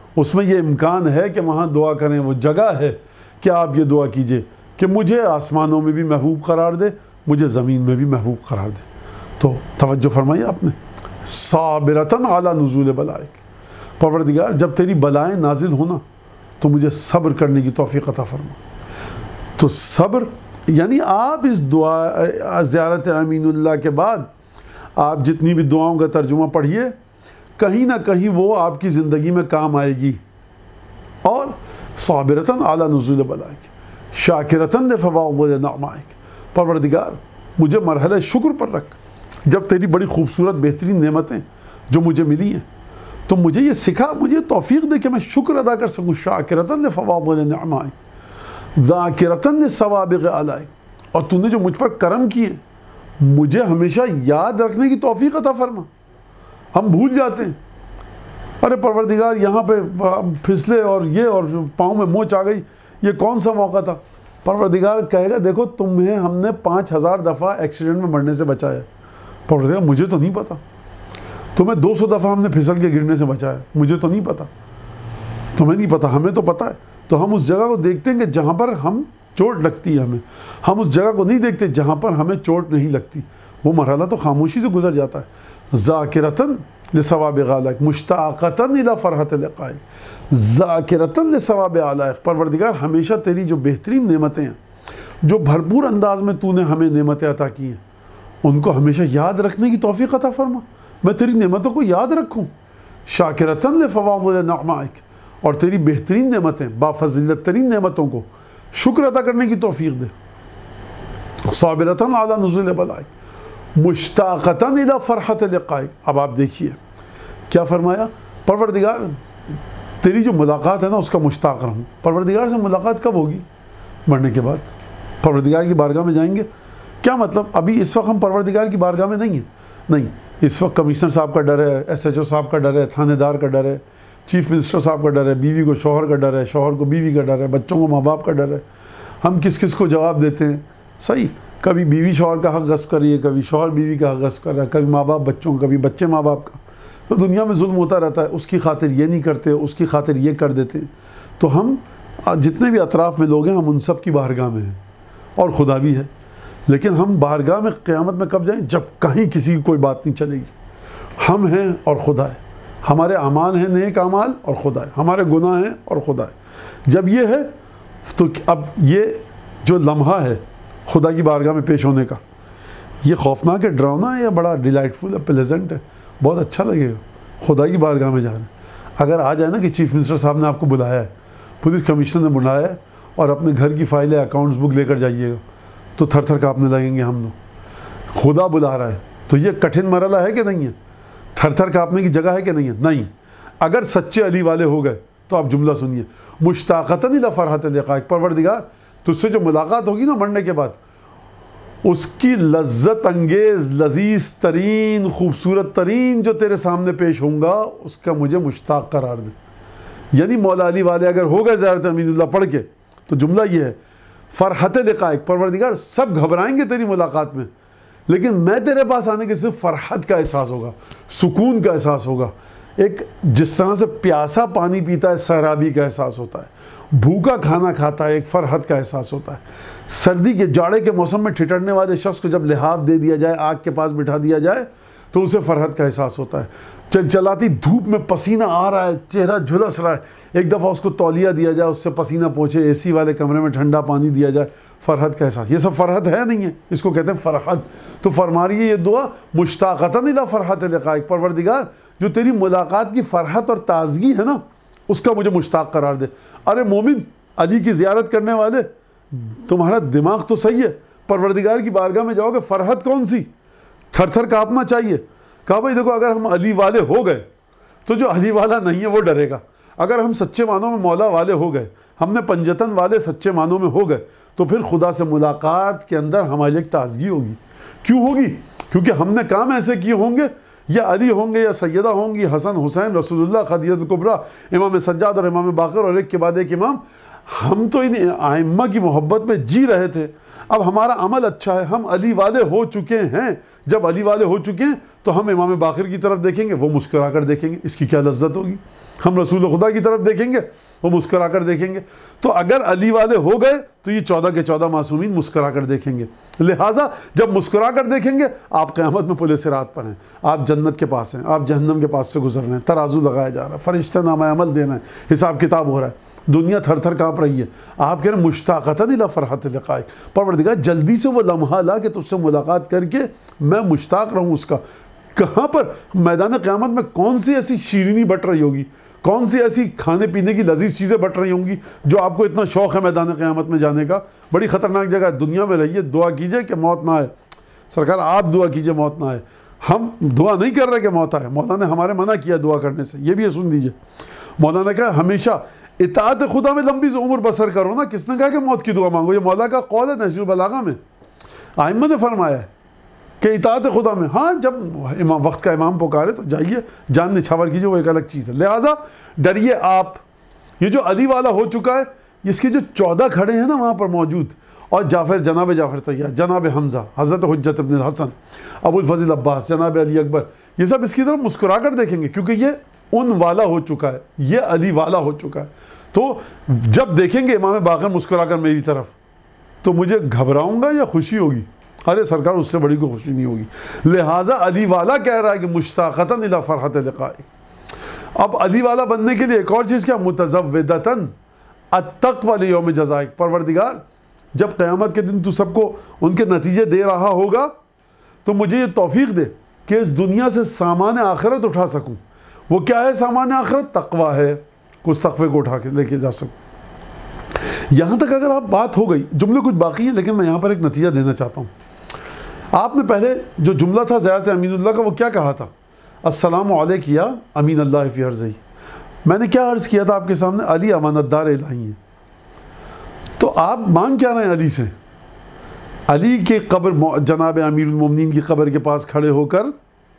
اس میں یہ امکان ہے کہ وہاں دعا کریں، وہ جگہ ہے کہ آپ یہ دعا کیجئے کہ مجھے آسمانوں میں بھی محبوب قرار دے، مجھے زمین میں بھی محبوب قرار دے۔ تو توجہ فرمائی آپ نے، صابرتن علی نزول بلائک، پروردگار جب تیری بلائیں نازل ہونا تو مجھے صبر کرنے کی توفیق عطا فرما۔ تو صبر یعنی آپ اس دعا زیارت امین اللہ کے بعد آپ جتنی بھی دعاؤں کا ترجمہ پڑھیے، کہیں نہ کہیں وہ آپ کی زندگی میں کام آئے گی۔ اور صابرتن علی نزول بلائک شاکرتن لفضائل نعمائک، پروردگار مجھے مرحلہ شکر پر رکھ، جب تیری بڑی خوبصورت بہترین نعمتیں جو مجھے ملی ہیں تو مجھے یہ سکھا، مجھے توفیق دے کہ میں شکر ادا کر سکوں۔ شاکرتن لفضائل نعمائک ذاکرتن لسوابغ آلائک، اور تو نے جو مجھ پر کرم کیے مجھے ہمیشہ یاد رکھنے کی توفیق عطا فرما۔ ہم بھول جاتے ہیں، ارے پروردگار یہاں پہ پھسلے اور یہ اور پاؤں میں موچ آ گئی، یہ کون سا موقع تھا؟ پروردگار کہے گا دیکھو تمہیں ہم نے 5000 دفعہ ایکسیڈنٹ میں مرنے سے بچایا، پروردگار مجھے تو نہیں پتا۔ تمہیں 200 دفعہ ہم نے پھسل کے گرنے سے بچایا، مجھے تو نہیں پتا، تمہیں نہیں پتا، ہمیں تو پتا ہے۔ تو ہم اس جگہ کو دیکھتے ہیں کہ جہاں پر ہم چوٹ لگتی ہے ہم اس جگہ کو نہیں دیکھتے جہاں پر ہمیں چوٹ نہیں لگتی۔ وہ مرحلہ تو خاموشی سے گزر جاتا ہے۔ ذاکرتن لثوابغ آلائک مشتاقتن الی فرحت لقائک ذاکرتن لثواب آلائک، پروردگار ہمیشہ تیری جو بہترین نعمتیں ہیں، جو بھرپور انداز میں تو نے ہمیں نعمتیں عطا کی ہیں، ان کو ہمیشہ یاد رکھنے کی توفیق عطا فرما، میں تیری نعمتوں کو یاد رکھوں۔ شاکرتن لفضائل نعمائک، اور تیری بہترین نعمتیں، بافضیلت ترین نعمتوں کو شکر ادا کرنے کی توفیق دے۔ صابرتن علی نزول بلائک مشتاقتن الی فرحت لقائک۔ اب آپ دیکھیے کیا فرمایا، پروردگار تیری جو ملاقات ہے نا اس کا مشتاق رہوں۔ پروردگار سے ملاقات کب ہوگی؟ مرنے کے بعد پروردگار کی بارگاہ میں جائیں گے۔ کیا مطلب؟ ابھی اس وقت ہم پروردگار کی بارگاہ میں نہیں ہیں، نہیں، اس وقت کمشنر صاحب کا ڈر ہے، ایس ایچ او صاحب کا ڈر ہے، تھانے دار کا ڈر ہے، چیف منسٹر صاحب کا ڈر ہے، بیوی کو شوہر کا ڈر ہے، شوہر کو بیوی کا ڈر ہے، بچوں کو ماں باپ کا ڈر ہے۔ ہم کس کس کو جواب دیتے ہیں؟ صحیح، کبھی بیوی شوہر کا حق غصب کر رہی ہے، کبھی شوہر بیوی کا حق غصب کر رہا ہے، کبھی ماں باپ بچوں کا، کبھی بچے ماں باپ کا۔ تو دنیا میں ظلم ہوتا رہتا ہے، اس کی خاطر یہ نہیں کرتے، اس کی خاطر یہ کر دیتے ہیں۔ تو ہم جتنے بھی اطراف میں لوگ ہیں ہم ان سب کی بارگاہ میں ہیں، اور خدا بھی ہے، لیکن ہم بارگاہ میں قیامت میں کب جائیں؟ جب کہیں کسی کی کوئی بات نہیں چلے گی۔ ہم ہیں اور خدا ہے، ہمارے اعمال ہیں نیک اعمال اور خدا ہے، ہمارے گناہ ہیں اور خدا ہے۔ جب یہ ہے تو اب یہ جو لمحہ ہے خدا کی بارگاہ میں پیش ہونے کا، یہ خوفناک ہے، ڈراؤنا ہے، یا بڑا ڈیلائٹفل ہے، پلیزنٹ ہے، بہت اچھا لگے گا خدا کی بارگاہ میں جانا۔ اگر آ جائے نا کہ چیف منسٹر صاحب نے آپ کو بلایا ہے، پولیس کمشنر نے بلایا ہے اور اپنے گھر کی فائلیں اکاؤنٹس بک لے کر جائیے گا، تو تھر تھر کانپنے لگیں گے ہم لوگ۔ خدا بلا رہا ہے تو یہ کٹھن مرحلہ ہے کہ نہیں ہے؟ تھر تھر کانپنے کی جگہ ہے کہ نہیں ہے؟ نہیں۔ اگر سچے علی والے ہو گئے تو آپ جملہ سنیے، مشتاقتن الی فرحت لقائک، پروردگار تجھ سے جو ملاقات ہوگی نا مرنے کے بعد، اس کی لذت انگیز، لذیذ ترین، خوبصورت ترین جو تیرے سامنے پیش ہوں گا اس کا مجھے مشتاق قرار دے۔ یعنی مولا علی والے اگر ہو گئے زیارت امین اللہ پڑھ کے تو جملہ یہ ہے، فرحت لقائک، پروردگار سب گھبرائیں گے تیری ملاقات میں، لیکن میں تیرے پاس آنے کے صرف فرحت کا احساس ہوگا، سکون کا احساس ہوگا۔ ایک جس طرح سے پیاسا پانی پیتا ہے سیرابی کا احساس ہوتا ہے، بھوکا کھانا کھاتا ہے ایک فرحت کا احساس ہوتا ہے۔ سردی کے جاڑے کے موسم میں ٹھٹرنے والے شخص کو جب لحاف دے دیا جائے، آگ کے پاس بٹھا دیا جائے تو اسے فرحت کا احساس ہوتا ہے۔ چلچلاتی دھوپ میں پسینہ آ رہا ہے، چہرہ جھلس رہا ہے، ایک دفعہ اس کو تولیہ دیا جائے، اس سے پسینہ پہنچے، اے سی والے کمرے میں ٹھنڈا پانی دیا جائے، فرحت کا احساس۔ یہ سب فرحت ہے نہیں ہے، اس کو کہتے ہیں فرحت۔ تو فرما رہی ہے یہ دعا، مشتاقتن الی فرحت لقائک، پروردگار جو تیری ملاقات کی فرحت اور تازگی ہے نا اس کا مجھے مشتاق قرار دے۔ ارے مومن، علی کی زیارت کرنے والے، تمہارا دماغ تو صحیح ہے، پروردگار کی بارگاہ میں جاؤ گے، فرحت کون سی؟ تھر تھر کانپنا چاہیے۔ کہا بھائی دیکھو، اگر ہم علی والے ہو گئے تو جو علی والا نہیں ہے وہ ڈرے گا۔ اگر ہم سچے معنوں میں مولا والے ہو گئے، ہم نے پنجتن والے سچے معنوں میں ہو گئے، تو پھر خدا سے ملاقات کے اندر ہمارے لیے ایک تازگی ہوگی۔ کیوں ہوگی؟ کیونکہ ہم نے کام ایسے کیے ہوں گے، یا علی ہوں گے، یا سیدہ ہوں گی، حسن حسین، رسول اللہ، خدیجہ کبریٰ، امام سجاد اور امام باقر، اور ایک کے بعد ایک امام، ہم تو ان ائمہ کی محبت میں جی رہے تھے، اب ہمارا عمل اچھا ہے، ہم علی والے ہو چکے ہیں، جب علی والے ہو چکے ہیں تو ہم امام باقر کی طرف دیکھیں گے، وہ مسکرا کر دیکھیں گے، اس کی کیا لذت ہوگی، ہم رسول خدا کی طرف دیکھیں گے، وہ مسکرا کر دیکھیں گے۔ تو اگر علی والے ہو گئے تو یہ 14 کے 14 معصومین مسکرا کر دیکھیں گے، لہٰذا جب مسکرا کر دیکھیں گے آپ قیامت میں پل صراط پر ہیں، آپ جنت کے پاس ہیں، آپ جہنم کے پاس سے گزر رہے ہیں، ترازو لگایا جا رہا ہے، فرشتہ نامہ عمل دینا ہے، حساب کتاب ہو رہا ہے، دنیا تھر تھر کانپ رہی ہے، آپ کہہ رہے ہیں مشتاقتاً الی فرحت لقائک، پروردگار جلدی سے وہ لمحہ لا کہ تجھ سے ملاقات کر کے میں مشتاق رہوں اس کا۔ کہاں پر؟ میدان قیامت میں کون سی ایسی شیرینی بٹ رہی ہوگی، کون سی ایسی کھانے پینے کی لذیذ چیزیں بٹ رہی ہوں گی جو آپ کو اتنا شوق ہے میدان قیامت میں جانے کا۔ بڑی خطرناک جگہ ہے، دنیا میں رہیے، دعا کیجئے کہ موت نہ آئے، سرکار آپ دعا کیجئے موت نہ آئے، ہم دعا نہیں کر رہے کہ موت آئے، مولانا نے ہمارے منع کیا دعا کرنے سے، یہ بھی سن لیجئے۔ مولانا نے کہا ہمیشہ اطاعت خدا میں لمبی عمر بسر کرو نا، کس نے کہا کہ موت کی دعا مانگو؟ یہ مولا کا قول ہے نہج البلاغہ میں، ائمہ نے فرمایا ہے کہ اطاعت خدا میں، ہاں جب امام وقت کا امام پکارے تو جائیے جان نچھاور کیجیے، وہ ایک الگ چیز ہے، لہٰذا ڈریے آپ۔ یہ جو علی والا ہو چکا ہے، اس کے جو 14 کھڑے ہیں نا وہاں پر موجود، اور جناب جعفر طیار، جناب حمزہ، حضرت حجت ابن الحسن، ابو الفضل عباس، جناب علی اکبر، یہ سب اس کی طرف مسکرا کر دیکھیں گے، کیونکہ یہ ان والا ہو چکا ہے، یہ علی والا ہو چکا ہے۔ تو جب دیکھیں گے امام باقر مسکرا کر میری طرف تو مجھے گھبراؤں گا یا خوشی ہوگی؟ ارے سرکار اس سے بڑی کوئی خوشی نہیں ہوگی، لہٰذا علی والا کہہ رہا ہے کہ مشتاقتاً الی فرحت لقائک۔ اب علی والا بننے کے لیے ایک اور چیز کیا؟ متزودتاً التقوی لیوم جزائک، پروردگار جب قیامت کے دن تو سب کو ان کے نتیجے دے رہا ہوگا تو مجھے یہ توفیق دے کہ اس دنیا سے سامان آخرت اٹھا سکوں۔ وہ کیا ہے سامان آخرت؟ تقوی ہے، اس تقوی کو اٹھا کے لے کے جا سکوں۔ یہاں تک اگر آپ بات ہو گئی، جملے کچھ باقی ہیں لیکن میں یہاں پر ایک نتیجہ دینا چاہتا ہوں۔ آپ نے پہلے جو جملہ تھا زیارت امین اللہ کا، وہ کیا کہا تھا؟ السلام علیک یا امین اللہ فی ارضہ۔ میں نے کیا عرض کیا تھا آپ کے سامنے؟ علی امانت دار الہی ہیں۔ تو آپ مانگ کیا رہے ہیں علی سے؟ علی کے قبر، جناب امیر المومنین کی قبر کے پاس کھڑے ہو کر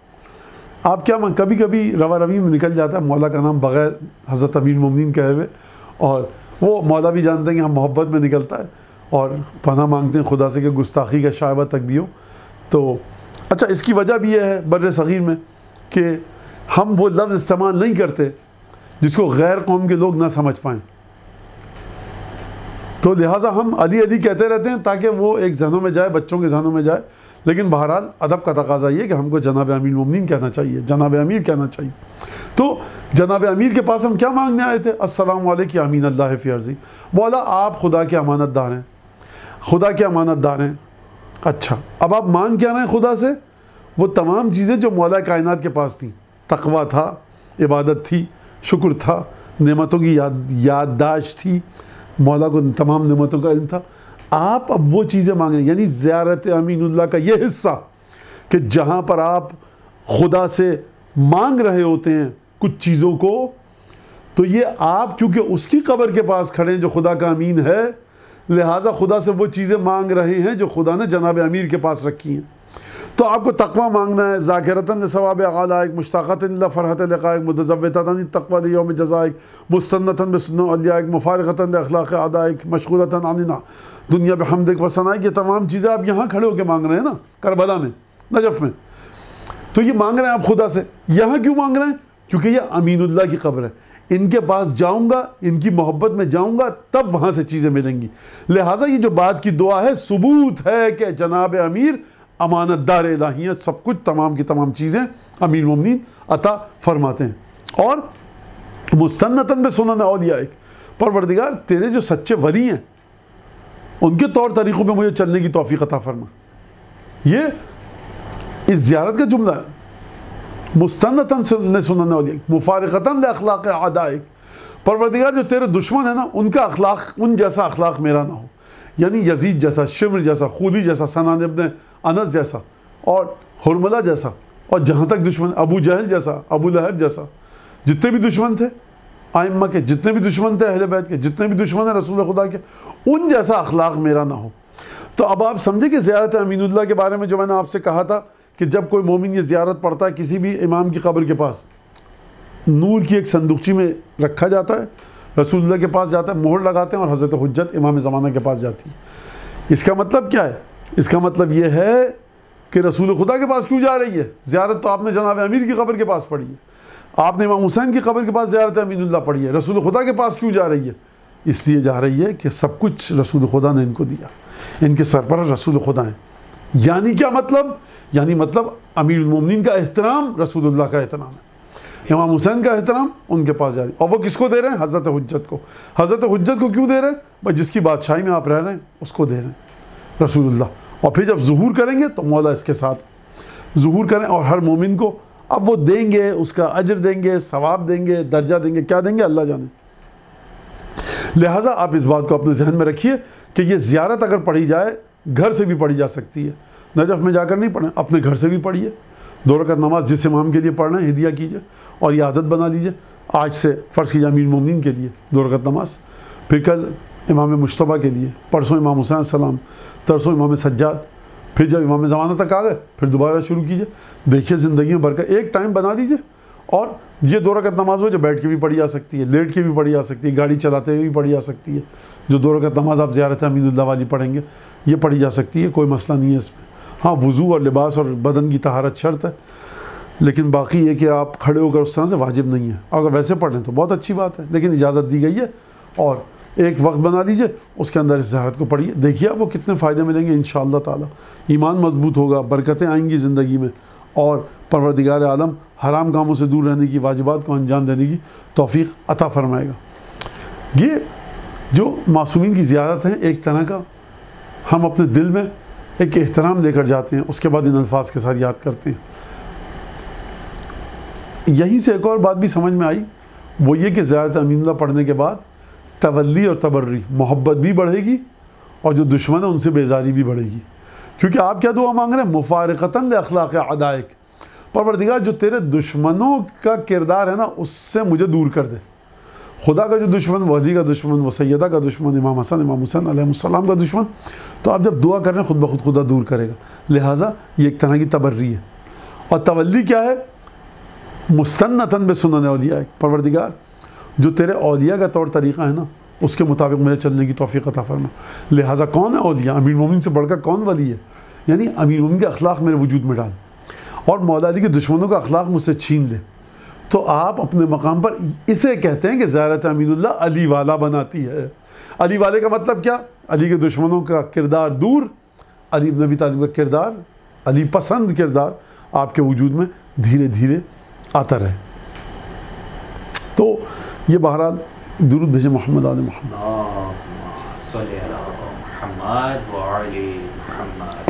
آپ کیا مانگ؟ کبھی کبھی روا روی میں نکل جاتا ہے مولا کا نام بغیر حضرت امیر المومنین کہے ہوئے، اور وہ مولا بھی جانتے ہیں کہ ہم محبت میں نکلتا ہے، اور پناہ مانگتے ہیں خدا سے کہ گستاخی کا شائبہ تک بھی ہو۔ تو اچھا، اس کی وجہ بھی یہ ہے بر صغیر میں کہ ہم وہ لفظ استعمال نہیں کرتے جس کو غیر قوم کے لوگ نہ سمجھ پائیں، تو لہٰذا ہم علی علی کہتے رہتے ہیں تاکہ وہ ایک ذہنوں میں جائے، بچوں کے ذہنوں میں جائے، لیکن بہرحال ادب کا تقاضا یہ کہ ہم کو جناب امیر المومنین کہنا چاہیے، جناب امیر کہنا چاہیے۔ تو جناب امیر کے پاس ہم کیا مانگنے آئے تھے؟ السلام علیک یا امین اللہ فی ارضی، مولا آپ خدا کے امانت دار ہیں، خدا کے امانت دار ہیں۔ اچھا، اب آپ مانگ کیا رہے ہیں خدا سے؟ وہ تمام چیزیں جو مولا کائنات کے پاس تھیں، تقویٰ تھا، عبادت تھی، شکر تھا، نعمتوں کی یادداشت تھی، مولا کو تمام نعمتوں کا علم تھا۔ آپ اب وہ چیزیں مانگ رہے ہیں، یعنی زیارت امین اللہ کا یہ حصہ کہ جہاں پر آپ خدا سے مانگ رہے ہوتے ہیں کچھ چیزوں کو، تو یہ آپ کیونکہ اس کی قبر کے پاس کھڑے ہیں جو خدا کا امین ہے، لہٰذا خدا سے وہ چیزیں مانگ رہے ہیں جو خدا نے جناب امیر کے پاس رکھی ہیں۔ تو آپ کو تقوی مانگنا ہے، ذاکرتاً لثواب اعلائک، مشتاقتاً الی فرحت لقائک، متزودتاً التقوی لیوم جزائک، مستنتاً بسنن اولیائک، مفارقتاً لاخلاق اعدائک، مشغولتاً عن دنیا بحمدک وثنائک۔ یہ تمام چیزیں آپ یہاں کھڑے ہو کے مانگ رہے ہیں نا، کربلا میں، نجف میں، تو یہ مانگ رہے ہیں آپ خدا سے۔ یہاں کیوں مانگ رہے ہیں؟ کیونکہ یہ امین اللہ کی قبر ہے، ان کے پاس جاؤں گا، ان کی محبت میں جاؤں گا، تب وہاں سے چیزیں ملیں گی۔ لہٰذا یہ جو بات کی دعا ہے، ثبوت ہے کہ جناب امیر امانت دار الہی ہیں، سب کچھ تمام کی تمام چیزیں امیر المومنین عطا فرماتے ہیں۔ اور مستنتاً بسنن اولیائک، پروردگار تیرے جو سچے ولی ہیں ان کے طور طریقوں پہ مجھے چلنے کی توفیق عطا فرما۔ یہ اس زیارت کا جملہ ہے، مستنتاً سنن اولیائک، مفارقتاً لاخلاق اعدائک، پروردگار جو تیرے دشمن ہیں نا، ان کا اخلاق، ان جیسا اخلاق میرا نہ ہو، یعنی یزید جیسا، شمر جیسا، خولی جیسا، سنان ابن انس جیسا، اور حرملہ جیسا، اور جہاں تک دشمن، ابو جہل جیسا، ابو لہب جیسا، جتنے بھی دشمن تھے ائمہ کے، جتنے بھی دشمن تھے اہل بیت کے، جتنے بھی دشمن ہیں رسول خدا کے، ان جیسا اخلاق میرا نہ ہو۔ تو اب آپ سمجھے کہ زیارت امین اللہ کے بارے میں جو میں نے آپ سے کہا تھا کہ جب کوئی مومن یہ زیارت پڑھتا ہے کسی بھی امام کی قبر کے پاس، نور کی ایک صندوقچی میں رکھا جاتا ہے، رسول اللہ کے پاس جاتا ہے، مہر لگاتے ہیں، اور حضرت حجت امام زمانہ کے پاس جاتی ہے۔ اس کا مطلب کیا ہے؟ اس کا مطلب یہ ہے کہ رسول خدا کے پاس کیوں جا رہی ہے؟ زیارت تو آپ نے جناب امیر کی قبر کے پاس پڑھی ہے، آپ نے امام حسین کی قبر کے پاس زیارت امین اللہ پڑھی ہے، رسول خدا کے پاس کیوں جا رہی ہے؟ اس لیے جا رہی ہے کہ سب کچھ رسول خدا نے ان کو دیا، ان کے سرپرست رسول خدا ہیں۔ یعنی کیا مطلب؟ یعنی مطلب امیر المومنین کا احترام رسول اللہ کا احترام ہے، امام حسین کا احترام ان کے پاس جا رہی ہے۔ اور وہ کس کو دے رہے ہیں؟ حضرت حجت کو۔ حضرت حجت کو کیوں دے رہے ہیں؟ بھائی جس کی بادشاہی میں آپ رہ رہے ہیں اس کو دے رہے ہیں رسول اللہ۔ اور پھر جب ظہور کریں گے تو مولا اس کے ساتھ ظہور کریں، اور ہر مومن کو اب وہ دیں گے، اس کا اجر دیں گے، ثواب دیں گے، درجہ دیں گے، کیا دیں گے اللہ جانے۔ لہٰذا آپ اس بات کو اپنے ذہن میں رکھیے کہ یہ زیارت اگر پڑھی جائے گھر سے بھی پڑھی جا سکتی ہے، نجف میں جا کر نہیں پڑھیں، اپنے گھر سے بھی پڑھیے۔ 2 رکعت نماز جس امام کے لیے پڑھ رہے ہیں ہدیہ کیجیے، اور یہ عادت بنا لیجیے آج سے، فرض کیجیے امیر المومنین کے لیے 2 رکعت نماز، پھر کل امام مجتبیٰ کے لیے، پرسوں امام حسین علیہ السلام، ترسوں امام سجاد، پھر جب امام زمانہ تک آ گئے پھر دوبارہ شروع کیجیے۔ دیکھیے زندگی میں برکت، ایک ٹائم بنا دیجیے۔ اور یہ 2 رکعت نماز ہو جو بیٹھ کے بھی پڑھی جا سکتی ہے، لیٹ کے بھی پڑھی جا سکتی ہے، گاڑی چلاتے ہوئے بھی پڑھی جا سکتی ہے۔ جو 2 رکعت نماز آپ زیارت امین اللہ والی پڑھیں گے یہ پڑھی جا سکتی ہے، کوئی مسئلہ نہیں ہے اس میں۔ ہاں وضو اور لباس اور بدن کی طہارت شرط ہے، لیکن باقی یہ کہ آپ کھڑے ہو کر اس طرح سے واجب نہیں ہے۔ اگر ویسے پڑھ لیں تو بہت اچھی بات ہے، لیکن اجازت دی گئی ہے۔ اور ایک وقت بنا لیجئے، اس کے اندر اس زیارت کو پڑھیے، دیکھیے آپ کو کتنے فائدے ملیں گے انشاءاللہ تعالی۔ ایمان مضبوط ہوگا، برکتیں آئیں گی زندگی میں، اور پروردگار عالم حرام کاموں سے دور رہنے کی، واجبات کو انجام دینے کی توفیق عطا فرمائے گا۔ یہ جو معصومین کی زیارت ہے ایک طرح کا ہم اپنے دل میں ایک احترام لے کر جاتے ہیں، اس کے بعد ان الفاظ کے ساتھ یاد کرتے ہیں۔ یہیں سے ایک اور بات بھی سمجھ میں آئی، وہ یہ کہ زیارت امین اللہ پڑھنے کے بعد تولی اور تبری، محبت بھی بڑھے گی، اور جو دشمن ہے ان سے بیزاری بھی بڑھے گی۔ کیونکہ آپ کیا دعا مانگ رہے ہیں؟ مفارقتاً لاخلاق اعدائک، پروردگار جو تیرے دشمنوں کا کردار ہے نا اس سے مجھے دور کر دے۔ خدا کا جو دشمن، وہ علی کا دشمن، وہ سیدہ کا دشمن، امام حسن امام حسین علیہ السلام کا دشمن، تو آپ جب دعا کر رہے ہیں خود بخود خدا دور کرے گا۔ لہٰذا یہ ایک طرح کی تبری ہے۔ اور تولی کیا ہے؟ مستنتاً بسنن اولیاء، پروردگار جو تیرے اولیاء کا طور طریقہ ہے نا اس کے مطابق مجھے چلنے کی توفیق عطا فرما۔ لہٰذا کون ہے اولیاء؟ امیر مومن سے بڑھ کر کون ولی ہے؟ یعنی امیر مومن کے اخلاق میرے وجود میں ڈال، اور مولا علی کے دشمنوں کا اخلاق مجھ سے چھین لے۔ تو آپ اپنے مقام پر اسے کہتے ہیں کہ زیارت امین اللہ علی والا بناتی ہے۔ علی والے کا مطلب کیا؟ علی کے دشمنوں کا کردار دور، علی بن ابی طالب کا کردار، علی پسند کردار آپ کے وجود میں دھیرے دھیرے آتا رہے۔ تو یہ بہرحال درود بھیجے محمد آل محمد۔ صلی علی محمد وعلی محمد۔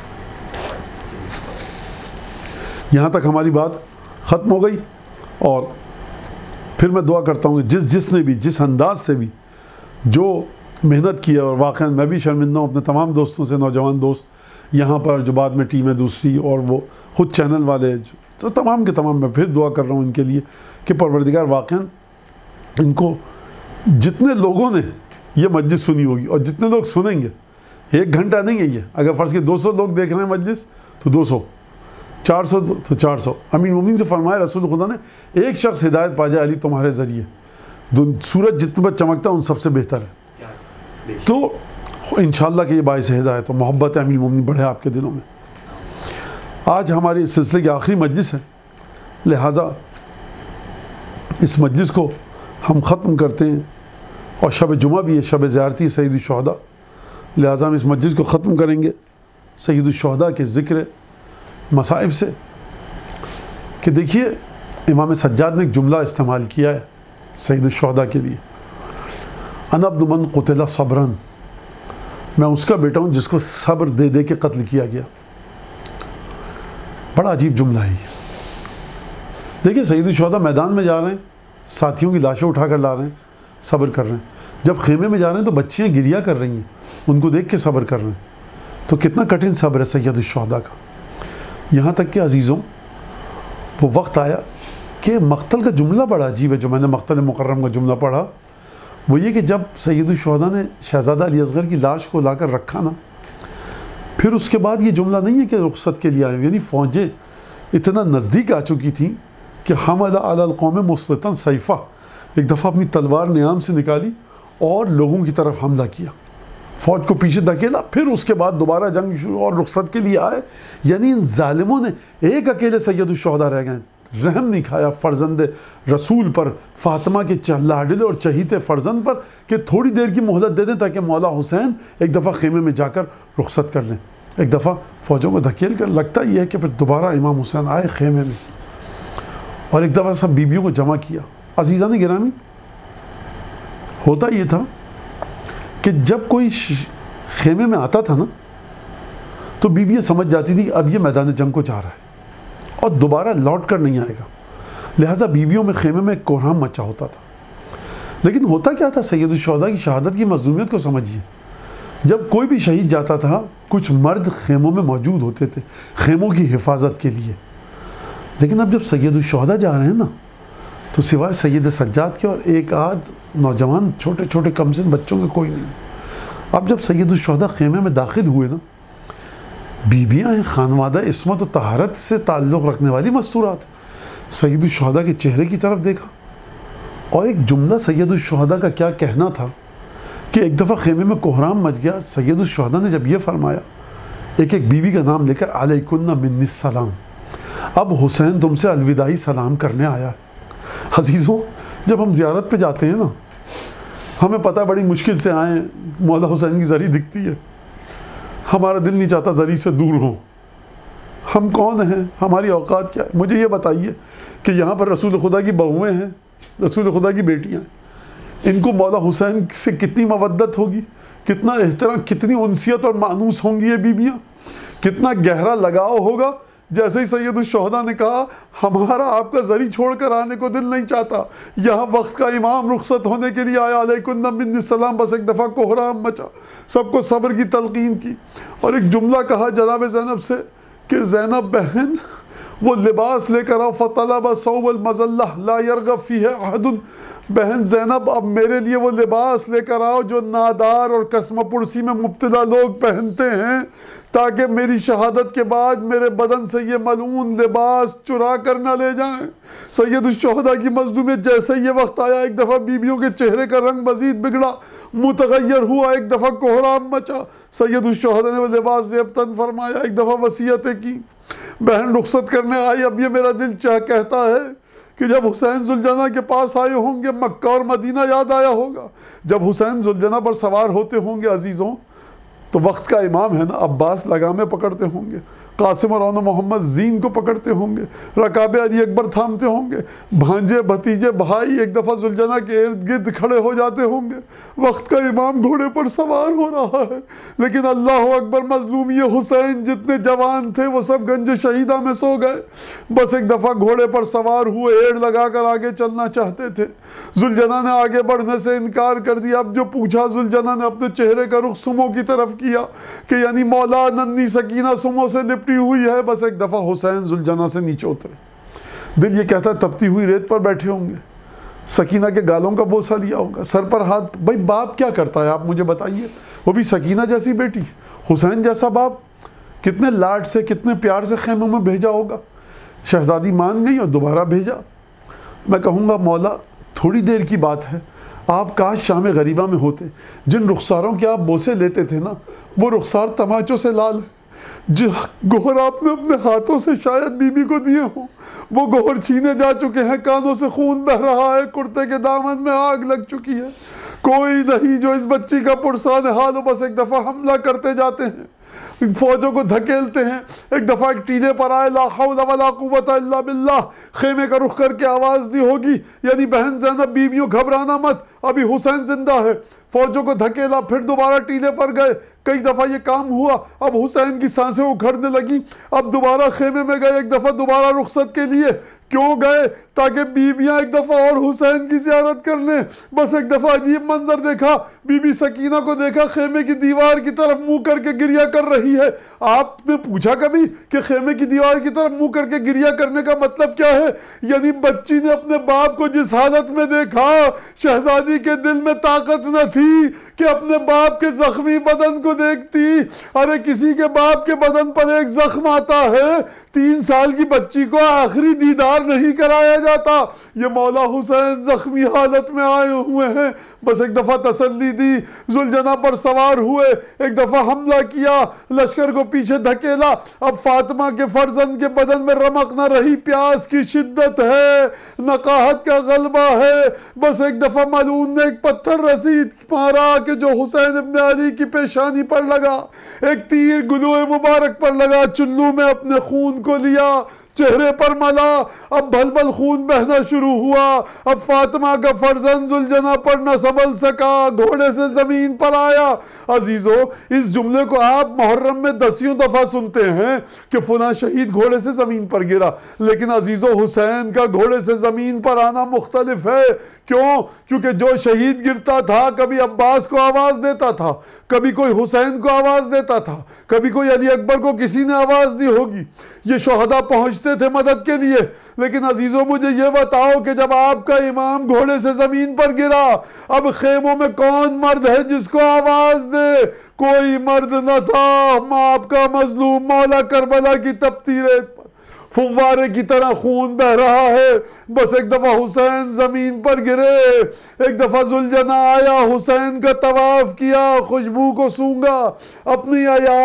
یہاں تک ہماری بات ختم ہو گئی، اور پھر میں دعا کرتا ہوں کہ جس نے بھی جس انداز سے بھی جو محنت کی ہے، اور واقعا میں بھی شرمندہ ہوں اپنے تمام دوستوں سے، نوجوان دوست یہاں پر جو بعد میں ٹیم ہے دوسری، اور وہ خود چینل والے، تو تمام کے تمام میں پھر دعا کر رہا ہوں ان کے لیے کہ پروردگار واقعا ان کو، جتنے لوگوں نے یہ مجلس سنی ہوگی اور جتنے لوگ سنیں گے، 1 گھنٹہ نہیں ہے یہ، اگر فرض کہ 200 لوگ دیکھ رہے ہیں مجلس تو 200، 400 تو 400۔ امیر مومنین سے فرمایا رسول خدا نے ایک شخص ہدایت پا جائے علی تمہارے ذریعے، سورج جتنا چمکتا ہے ان سب سے بہتر ہے۔ تو انشاءاللہ کہ یہ باعث ہدایت اور محبت امیر مومنین بڑھے آپ کے دلوں میں۔ آج ہماری اس سلسلے کی آخری مجلس ہے، لہٰذا اس مجلس کو ہم ختم کرتے ہیں، اور شب جمعہ بھی ہے، شب زیارتی سید الشہداء، لہٰذا ہم اس مجلس کو ختم کریں گے سید الشہداء کے ذکر مصائب سے۔ کہ دیکھیے امام سجاد نے ایک جملہ استعمال کیا ہے سید الشہداء کے لیے، انا ابن من قتل صبرا، میں اس کا بیٹا ہوں جس کو صبر دے دے کے قتل کیا گیا۔ بڑا عجیب جملہ ہے یہ۔ دیکھیے سید الشہداء میدان میں جا رہے ہیں، ساتھیوں کی لاشیں اٹھا کر لا رہے ہیں، صبر کر رہے ہیں۔ جب خیمے میں جا رہے ہیں تو بچیاں گریہ کر رہی ہیں، ان کو دیکھ کے صبر کر رہے ہیں۔ تو کتنا کٹھن صبر ہے سید الشہداء کا۔ یہاں تک کہ عزیزوں وہ وقت آیا کہ مقتل کا جملہ بڑا عجیب ہے، جو میں نے مقتل مکرم کا جملہ پڑھا، وہ یہ کہ جب سید الشہداء نے شہزادہ علی اصغر کی لاش کو لا کر رکھا نا، پھر اس کے بعد یہ جملہ نہیں ہے کہ رخصت کے لیے آئے، یعنی فوجیں اتنا نزدیک آ چکی تھیں کہ حمل علی القوم مسلطا سیفہ، ایک دفعہ اپنی تلوار نیام سے نکالی اور لوگوں کی طرف حملہ کیا، فوج کو پیچھے دھکیلا، پھر اس کے بعد دوبارہ جنگ شروع اور رخصت کے لیے آئے. یعنی ان ظالموں نے ایک اکیلے سید الشہداء رہ گئے، رحم نہیں کھایا فرزند رسول پر، فاطمہ کے لاڈلے اور چہیتے فرزند پر، کہ تھوڑی دیر کی مہلت دے دیں تاکہ مولا حسین ایک دفعہ خیمے میں جا کر رخصت کر لیں. ایک دفعہ فوجوں کو دھکیل کر لگتا یہ ہے کہ پھر دوبارہ امام حسین آئے خیمے میں اور ایک دفعہ سب بیبیوں کو جمع کیا. عزیزان گرامی، ہوتا یہ تھا کہ جب کوئی خیمے میں آتا تھا نا تو بیویاں سمجھ جاتی تھی اب یہ میدان جنگ کو جا رہا ہے اور دوبارہ لوٹ کر نہیں آئے گا، لہٰذا بیویوں میں خیمے میں کوہرام مچا ہوتا تھا. لیکن ہوتا کیا تھا، سید الشہداء کی شہادت کی مظلومیت کو سمجھیے. جب کوئی بھی شہید جاتا تھا کچھ مرد خیموں میں موجود ہوتے تھے خیموں کی حفاظت کے لیے، لیکن اب جب سید الشہداء جا رہے ہیں نا تو سوائے سید سجاد کے اور ایک آدھ نوجوان چھوٹے چھوٹے کم سن بچوں کے کوئی نہیں. اب جب سید الشہداء خیمے میں داخل ہوئے نا، بیویاں ہیں خانوادہ عصمت و طہارت سے تعلق رکھنے والی مستورات. سید الشہداء کے چہرے کی طرف دیکھا اور ایک جملہ سید الشہداء کا کیا کہنا تھا کہ ایک دفعہ خیمے میں کوہرام مچ گیا. سید الشہداء نے جب یہ فرمایا، ایک ایک بیوی کا نام لے کر، علیکن منی السلام، اب حسین تم سے الوداعی سلام کرنے آیا ہے. عزیزوں، جب ہم زیارت پہ جاتے ہیں نا، ہمیں پتہ بڑی مشکل سے آئیں، مولا حسین کی زری دکھتی ہے، ہمارا دل نہیں چاہتا زری سے دور ہوں. ہم کون ہیں، ہماری اوقات کیا ہے؟ مجھے یہ بتائیے کہ یہاں پر رسول خدا کی بہویں ہیں، رسول خدا کی بیٹیاں ہیں، ان کو مولا حسین سے کتنی مودت ہوگی، کتنا احترام، کتنی انسیت اور مانوس ہوں گی یہ بیویاں، کتنا گہرا لگاؤ ہوگا. جیسے ہی سید الشہداء نے کہا ہمارا آپ کا زری چھوڑ کر آنے کو دل نہیں چاہتا، یہاں وقت کا امام رخصت ہونے کے لیے آیا، علیکم منی السلام، بس ایک دفعہ کوہرام مچا، سب کو صبر کی تلقین کی اور ایک جملہ کہا جناب زینب سے کہ زینب بہن وہ لباس لے کر آؤ، فطلب ثوب المظلہ لا یرغب فیہ احد. بہن زینب اب میرے لیے وہ لباس لے کر آؤ جو نادار اور قسم پرسی میں مبتلا لوگ پہنتے ہیں، تاکہ میری شہادت کے بعد میرے بدن سے یہ ملعون لباس چرا کر نہ لے جائیں. سید الشہداء کی مظلومیت جیسے یہ وقت آیا، ایک دفعہ بیویوں کے چہرے کا رنگ مزید بگڑا، متغیر ہوا، ایک دفعہ کوہرام مچا. سید الشہداء نے وہ لباس زیبتن فرمایا، ایک دفعہ وصیتیں کی. بہن رخصت کرنے آئی، اب یہ میرا دل کہتا ہے کہ جب حسین ذوالجناح کے پاس آئے ہوں گے مکہ اور مدینہ یاد آیا ہوگا. جب حسین ذوالجناح پر سوار ہوتے ہوں گے عزیزوں تو وقت کا امام ہے نا، عباس لگامیں پکڑتے ہوں گے، قاسم اور اون محمد زین کو پکڑتے ہوں گے، رکاب علی اکبر تھامتے ہوں گے، بھانجے بھتیجے بھائی ایک دفعہ ذوالجناح کے ارد گرد کھڑے ہو جاتے ہوں گے. وقت کا امام گھوڑے پر سوار ہو رہا ہے، لیکن اللہ اکبر، مظلوم یہ حسین جتنے جوان تھے وہ سب گنج شہیدہ میں سو گئے. بس ایک دفعہ گھوڑے پر سوار ہوئے، ایڑ لگا کر آگے چلنا چاہتے تھے. ذوالجناح نے آگے بڑھنے سے انکار کر دیا. اب جو پوچھا ذوالجناح نے اپنے چہرے کا رخ سمو کی طرف کیا کہ یعنی مولا ننھی سکینہ سمو سے لپٹی ہوئی ہے. بس ایک دفعہ حسین ذوالجناح سے نیچے اترے. دل یہ کہتا ہے تپتی ہوئی ریت پر بیٹھے ہوں گے، سکینہ کے گالوں کا بوسہ لیا ہوگا، سر پر ہاتھ. بھائی باپ کیا کرتا ہے آپ مجھے بتائیے، وہ بھی سکینہ جیسی بیٹی، حسین جیسا باپ، کتنے لاڈ سے کتنے پیار سے خیموں میں بھیجا ہوگا. شہزادی مان گئی اور دوبارہ بھیجا. میں کہوں گا مولا تھوڑی دیر کی بات ہے، آپ کاش شام غریبہ میں ہوتے. جن رخساروں کے آپ بوسے لیتے تھے نا، وہ رخسار تماچوں سے لال ہے. جو گوہر آپ نے اپنے ہاتھوں سے شاید بی بی کو دیے ہوں، وہ گوہر چھینے جا چکے ہیں، کانوں سے خون بہ رہا ہے، کرتے کے دامن میں آگ لگ چکی ہے. کوئی نہیں جو اس بچی کا پرسان حال ہو. بس ایک دفعہ حملہ کرتے جاتے ہیں، فوجوں کو دھکیلتے ہیں. ایک دفعہ ایک ٹیلے پر آئے، لا حول ولا قوت الا باللہ، خیمے کا رخ کر کے آواز دی ہوگی یعنی بہن زینب بیویوں گھبرانا مت، ابھی حسین زندہ ہے. فوجوں کو دھکیلا، پھر دوبارہ ٹیلے پر گئے. کئی دفعہ یہ کام ہوا، اب حسین کی سانسیں اکھڑنے لگی. اب دوبارہ خیمے میں گئے، ایک دفعہ دوبارہ رخصت کے لیے. کیوں گئے؟ تاکہ بیویاں ایک دفعہ اور حسین کی زیارت کر لیں. بس ایک دفعہ عجیب منظر دیکھا، بی بی سکینہ کو دیکھا خیمے کی دیوار کی طرف منہ کر کے گریہ کر رہی ہے. آپ نے پوچھا کبھی کہ خیمے کی دیوار کی طرف منہ کر کے گریہ کرنے کا مطلب کیا ہے؟ یعنی بچی نے اپنے باپ کو جس حالت میں دیکھا، شہزادی کے دل میں طاقت نہ تھی کہ اپنے باپ کے زخمی بدن کو دیکھتی. ارے کسی کے باپ کے بدن پر ایک زخم آتا ہے, 3 سال کی بچی کو آخری دیدار نہیں کرایا جاتا. یہ مولا حسین زخمی حالت میں آئے ہوئے ہیں. بس ایک دفعہ تسلی دی, ذوالجناح پر سوار ہوئے, ایک دفعہ حملہ کیا, لشکر کو پیچھے دھکیلا. اب فاطمہ کے فرزند کے بدن میں رمق نہ رہی, پیاس کی شدت ہے, نقاہت کا غلبہ ہے. بس ایک دفعہ ملعون نے ایک پتھر رسید مارا کہ جو حسین ابن علی کی پیشانی پر لگا, ایک تیر گلوئے مبارک پر لگا, چلو میں اپنے خون کو لیا, چہرے پر ملا. اب بھل بھل خون بہنا شروع ہوا. اب فاطمہ کا فرزند ذوالجناح پر نہ سنبھل سکا, گھوڑے سے زمین پر آیا. عزیزو, اس جملے کو آپ محرم میں 10 دفعہ سنتے ہیں کہ فلاں شہید گھوڑے سے زمین پر گرا, لیکن عزیزو حسین کا گھوڑے سے زمین پر آنا مختلف ہے. کیوں؟ کیونکہ جو شہید گرتا تھا کبھی عباس کو آواز دیتا تھا, کبھی کوئی حسین کو آواز دیتا تھا, کبھی کوئی علی اکبر کو کسی نے آواز دی ہوگی. یہ شہداء پہنچتے تھے مدد کے لیے. لیکن عزیزوں مجھے یہ بتاؤ کہ جب آپ کا امام گھوڑے سے زمین پر گرا, اب خیموں میں کون مرد ہے جس کو آواز دے؟ کوئی مرد نہ تھا. آپ کا مظلوم مولا کربلا کی تپتی ریت پر فوارے کی طرح خون بہ رہا ہے. بس ایک دفعہ حسین زمین پر گرے, ایک دفعہ ذوالجناح آیا, حسین کا طواف کیا, خوشبو کو سونگا, اپنی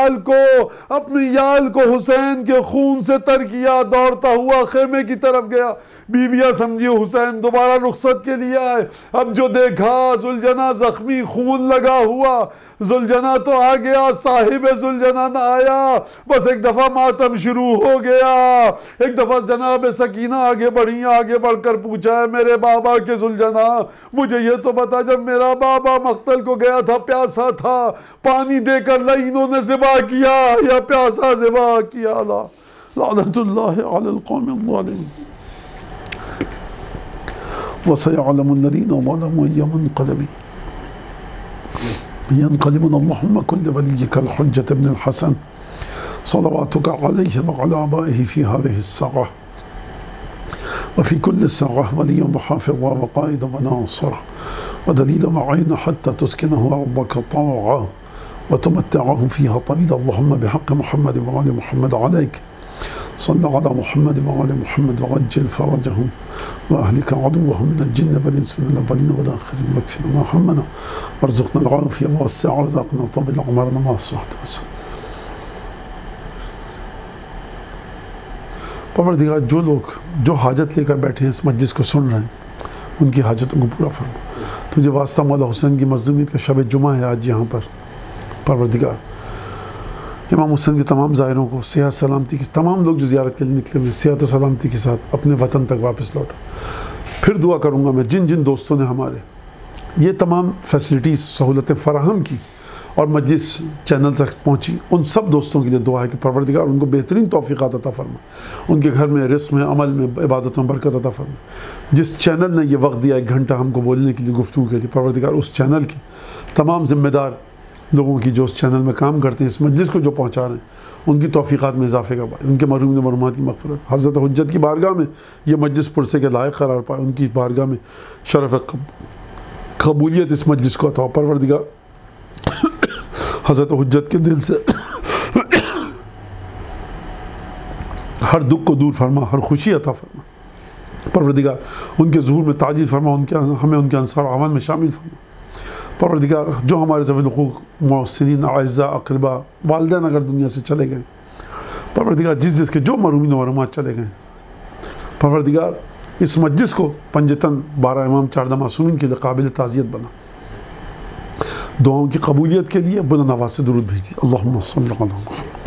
یال کو حسین کے خون سے تر کیا, دوڑتا ہوا خیمے کی طرف گیا. بیویاں سمجھی حسین دوبارہ رخصت کے لیے آئے. اب جو دیکھا ذوالجناح زخمی, خون لگا ہوا. ذوالجناح تو آ گیا, صاحب ذوالجناح نہ آیا. بس ایک دفعہ ماتم شروع ہو گیا. ایک دفعہ جناب سکینہ آگے بڑھی, آگے بڑھ کر پوچھا, ہے میرے بابا کے ذوالجناح, مجھے یہ تو بتا, جب میرا بابا مقتل کو گیا تھا پیاسا تھا, پانی دے کر لعینوں نے ذبح کیا یا پیاسا ذبح کیا؟ لعنت اللہ علی القوم الظالمین. وسيعلم الذين ظلموا أي منقلب ينقلبون اللهم كل وليك الحجة بن الحسن صلواتك عليه وعلى آبائه في هذه الساعة وفي كل ساعة وليا وحافظا وقائدا وناصرا ودليلا وعينا حتى تسكنه أرضك طوعا وتمتعه فيها طويلا. اللهم بحق محمد وآل محمد عليك صل على محمد وآل محمد وعجل فرجهم وأهلك عدوهم من الجن والإنس من الأولين والآخرين واكفنا ما همنا وارزقنا العافية ووسع رزقنا وطول أعمارنا مع الصحة والسلامة. پروردگار, جو لوگ جو حاجت لے کر بیٹھے ہیں اس مجلس کو سن رہے ہیں, ان کی حاجتوں کو پورا فرما. تجھے واسطہ مولا حسین کی مظلومیت کا شب جمعہ ہے آج یہاں پر. پروردگار, امام حسین کے تمام زائروں کو صحت سلامتی کی, تمام لوگ جو زیارت کے لیے نکلے ہوئے صحت و سلامتی کے ساتھ اپنے وطن تک واپس لوٹا. پھر دعا کروں گا میں جن جن دوستوں نے ہمارے یہ تمام فیسلٹیز سہولتیں فراہم کی اور مجلس چینل تک پہنچی, ان سب دوستوں کے لیے دعا ہے کہ پروردگار ان کو بہترین توفیقات عطا فرما, ان کے گھر میں, رزق میں, عمل میں, عبادتوں میں برکت عطا فرما. جس چینل نے یہ وقت دیا 1 گھنٹہ ہم کو بولنے کے لیے, گفتگو کے لیے, پروردگار اس چینل کے تمام ذمہ دار لوگوں کی جو اس چینل میں کام کرتے ہیں, اس مجلس کو جو پہنچا رہے ہیں, ان کی توفیقات میں اضافے کا پائے, ان کے مرحوم مرحومات کی مغفرت. حضرت حجت کی بارگاہ میں یہ مجلس پرسے کے لائق قرار پائے, ان کی بارگاہ میں شرف قبولیت اس مجلس کو عطا. پروردگار حضرت حجت کے دل سے ہر دکھ کو دور فرما, ہر خوشی عطا فرما. پروردگار ان کے ظہور میں تعجیل فرما, ہمیں ان کے انصار اعوان میں شامل فرما. پروردگار جو ہمارے ذوی الحقوق, محسنین, اعزاء, اقربا, والدین اگر دنیا سے چلے گئے, پروردگار جس کے جو مرحومین و مرحومات چلے گئے, پروردگار اس مجلس کو پنجتن 12 امام 14 معصومین کے لیے قابل تعزیت بنا. دعاؤں کی قبولیت کے لیے بلند آواز سے درود بھیجیے. اللہم صلی اللہ علیہ وسلم.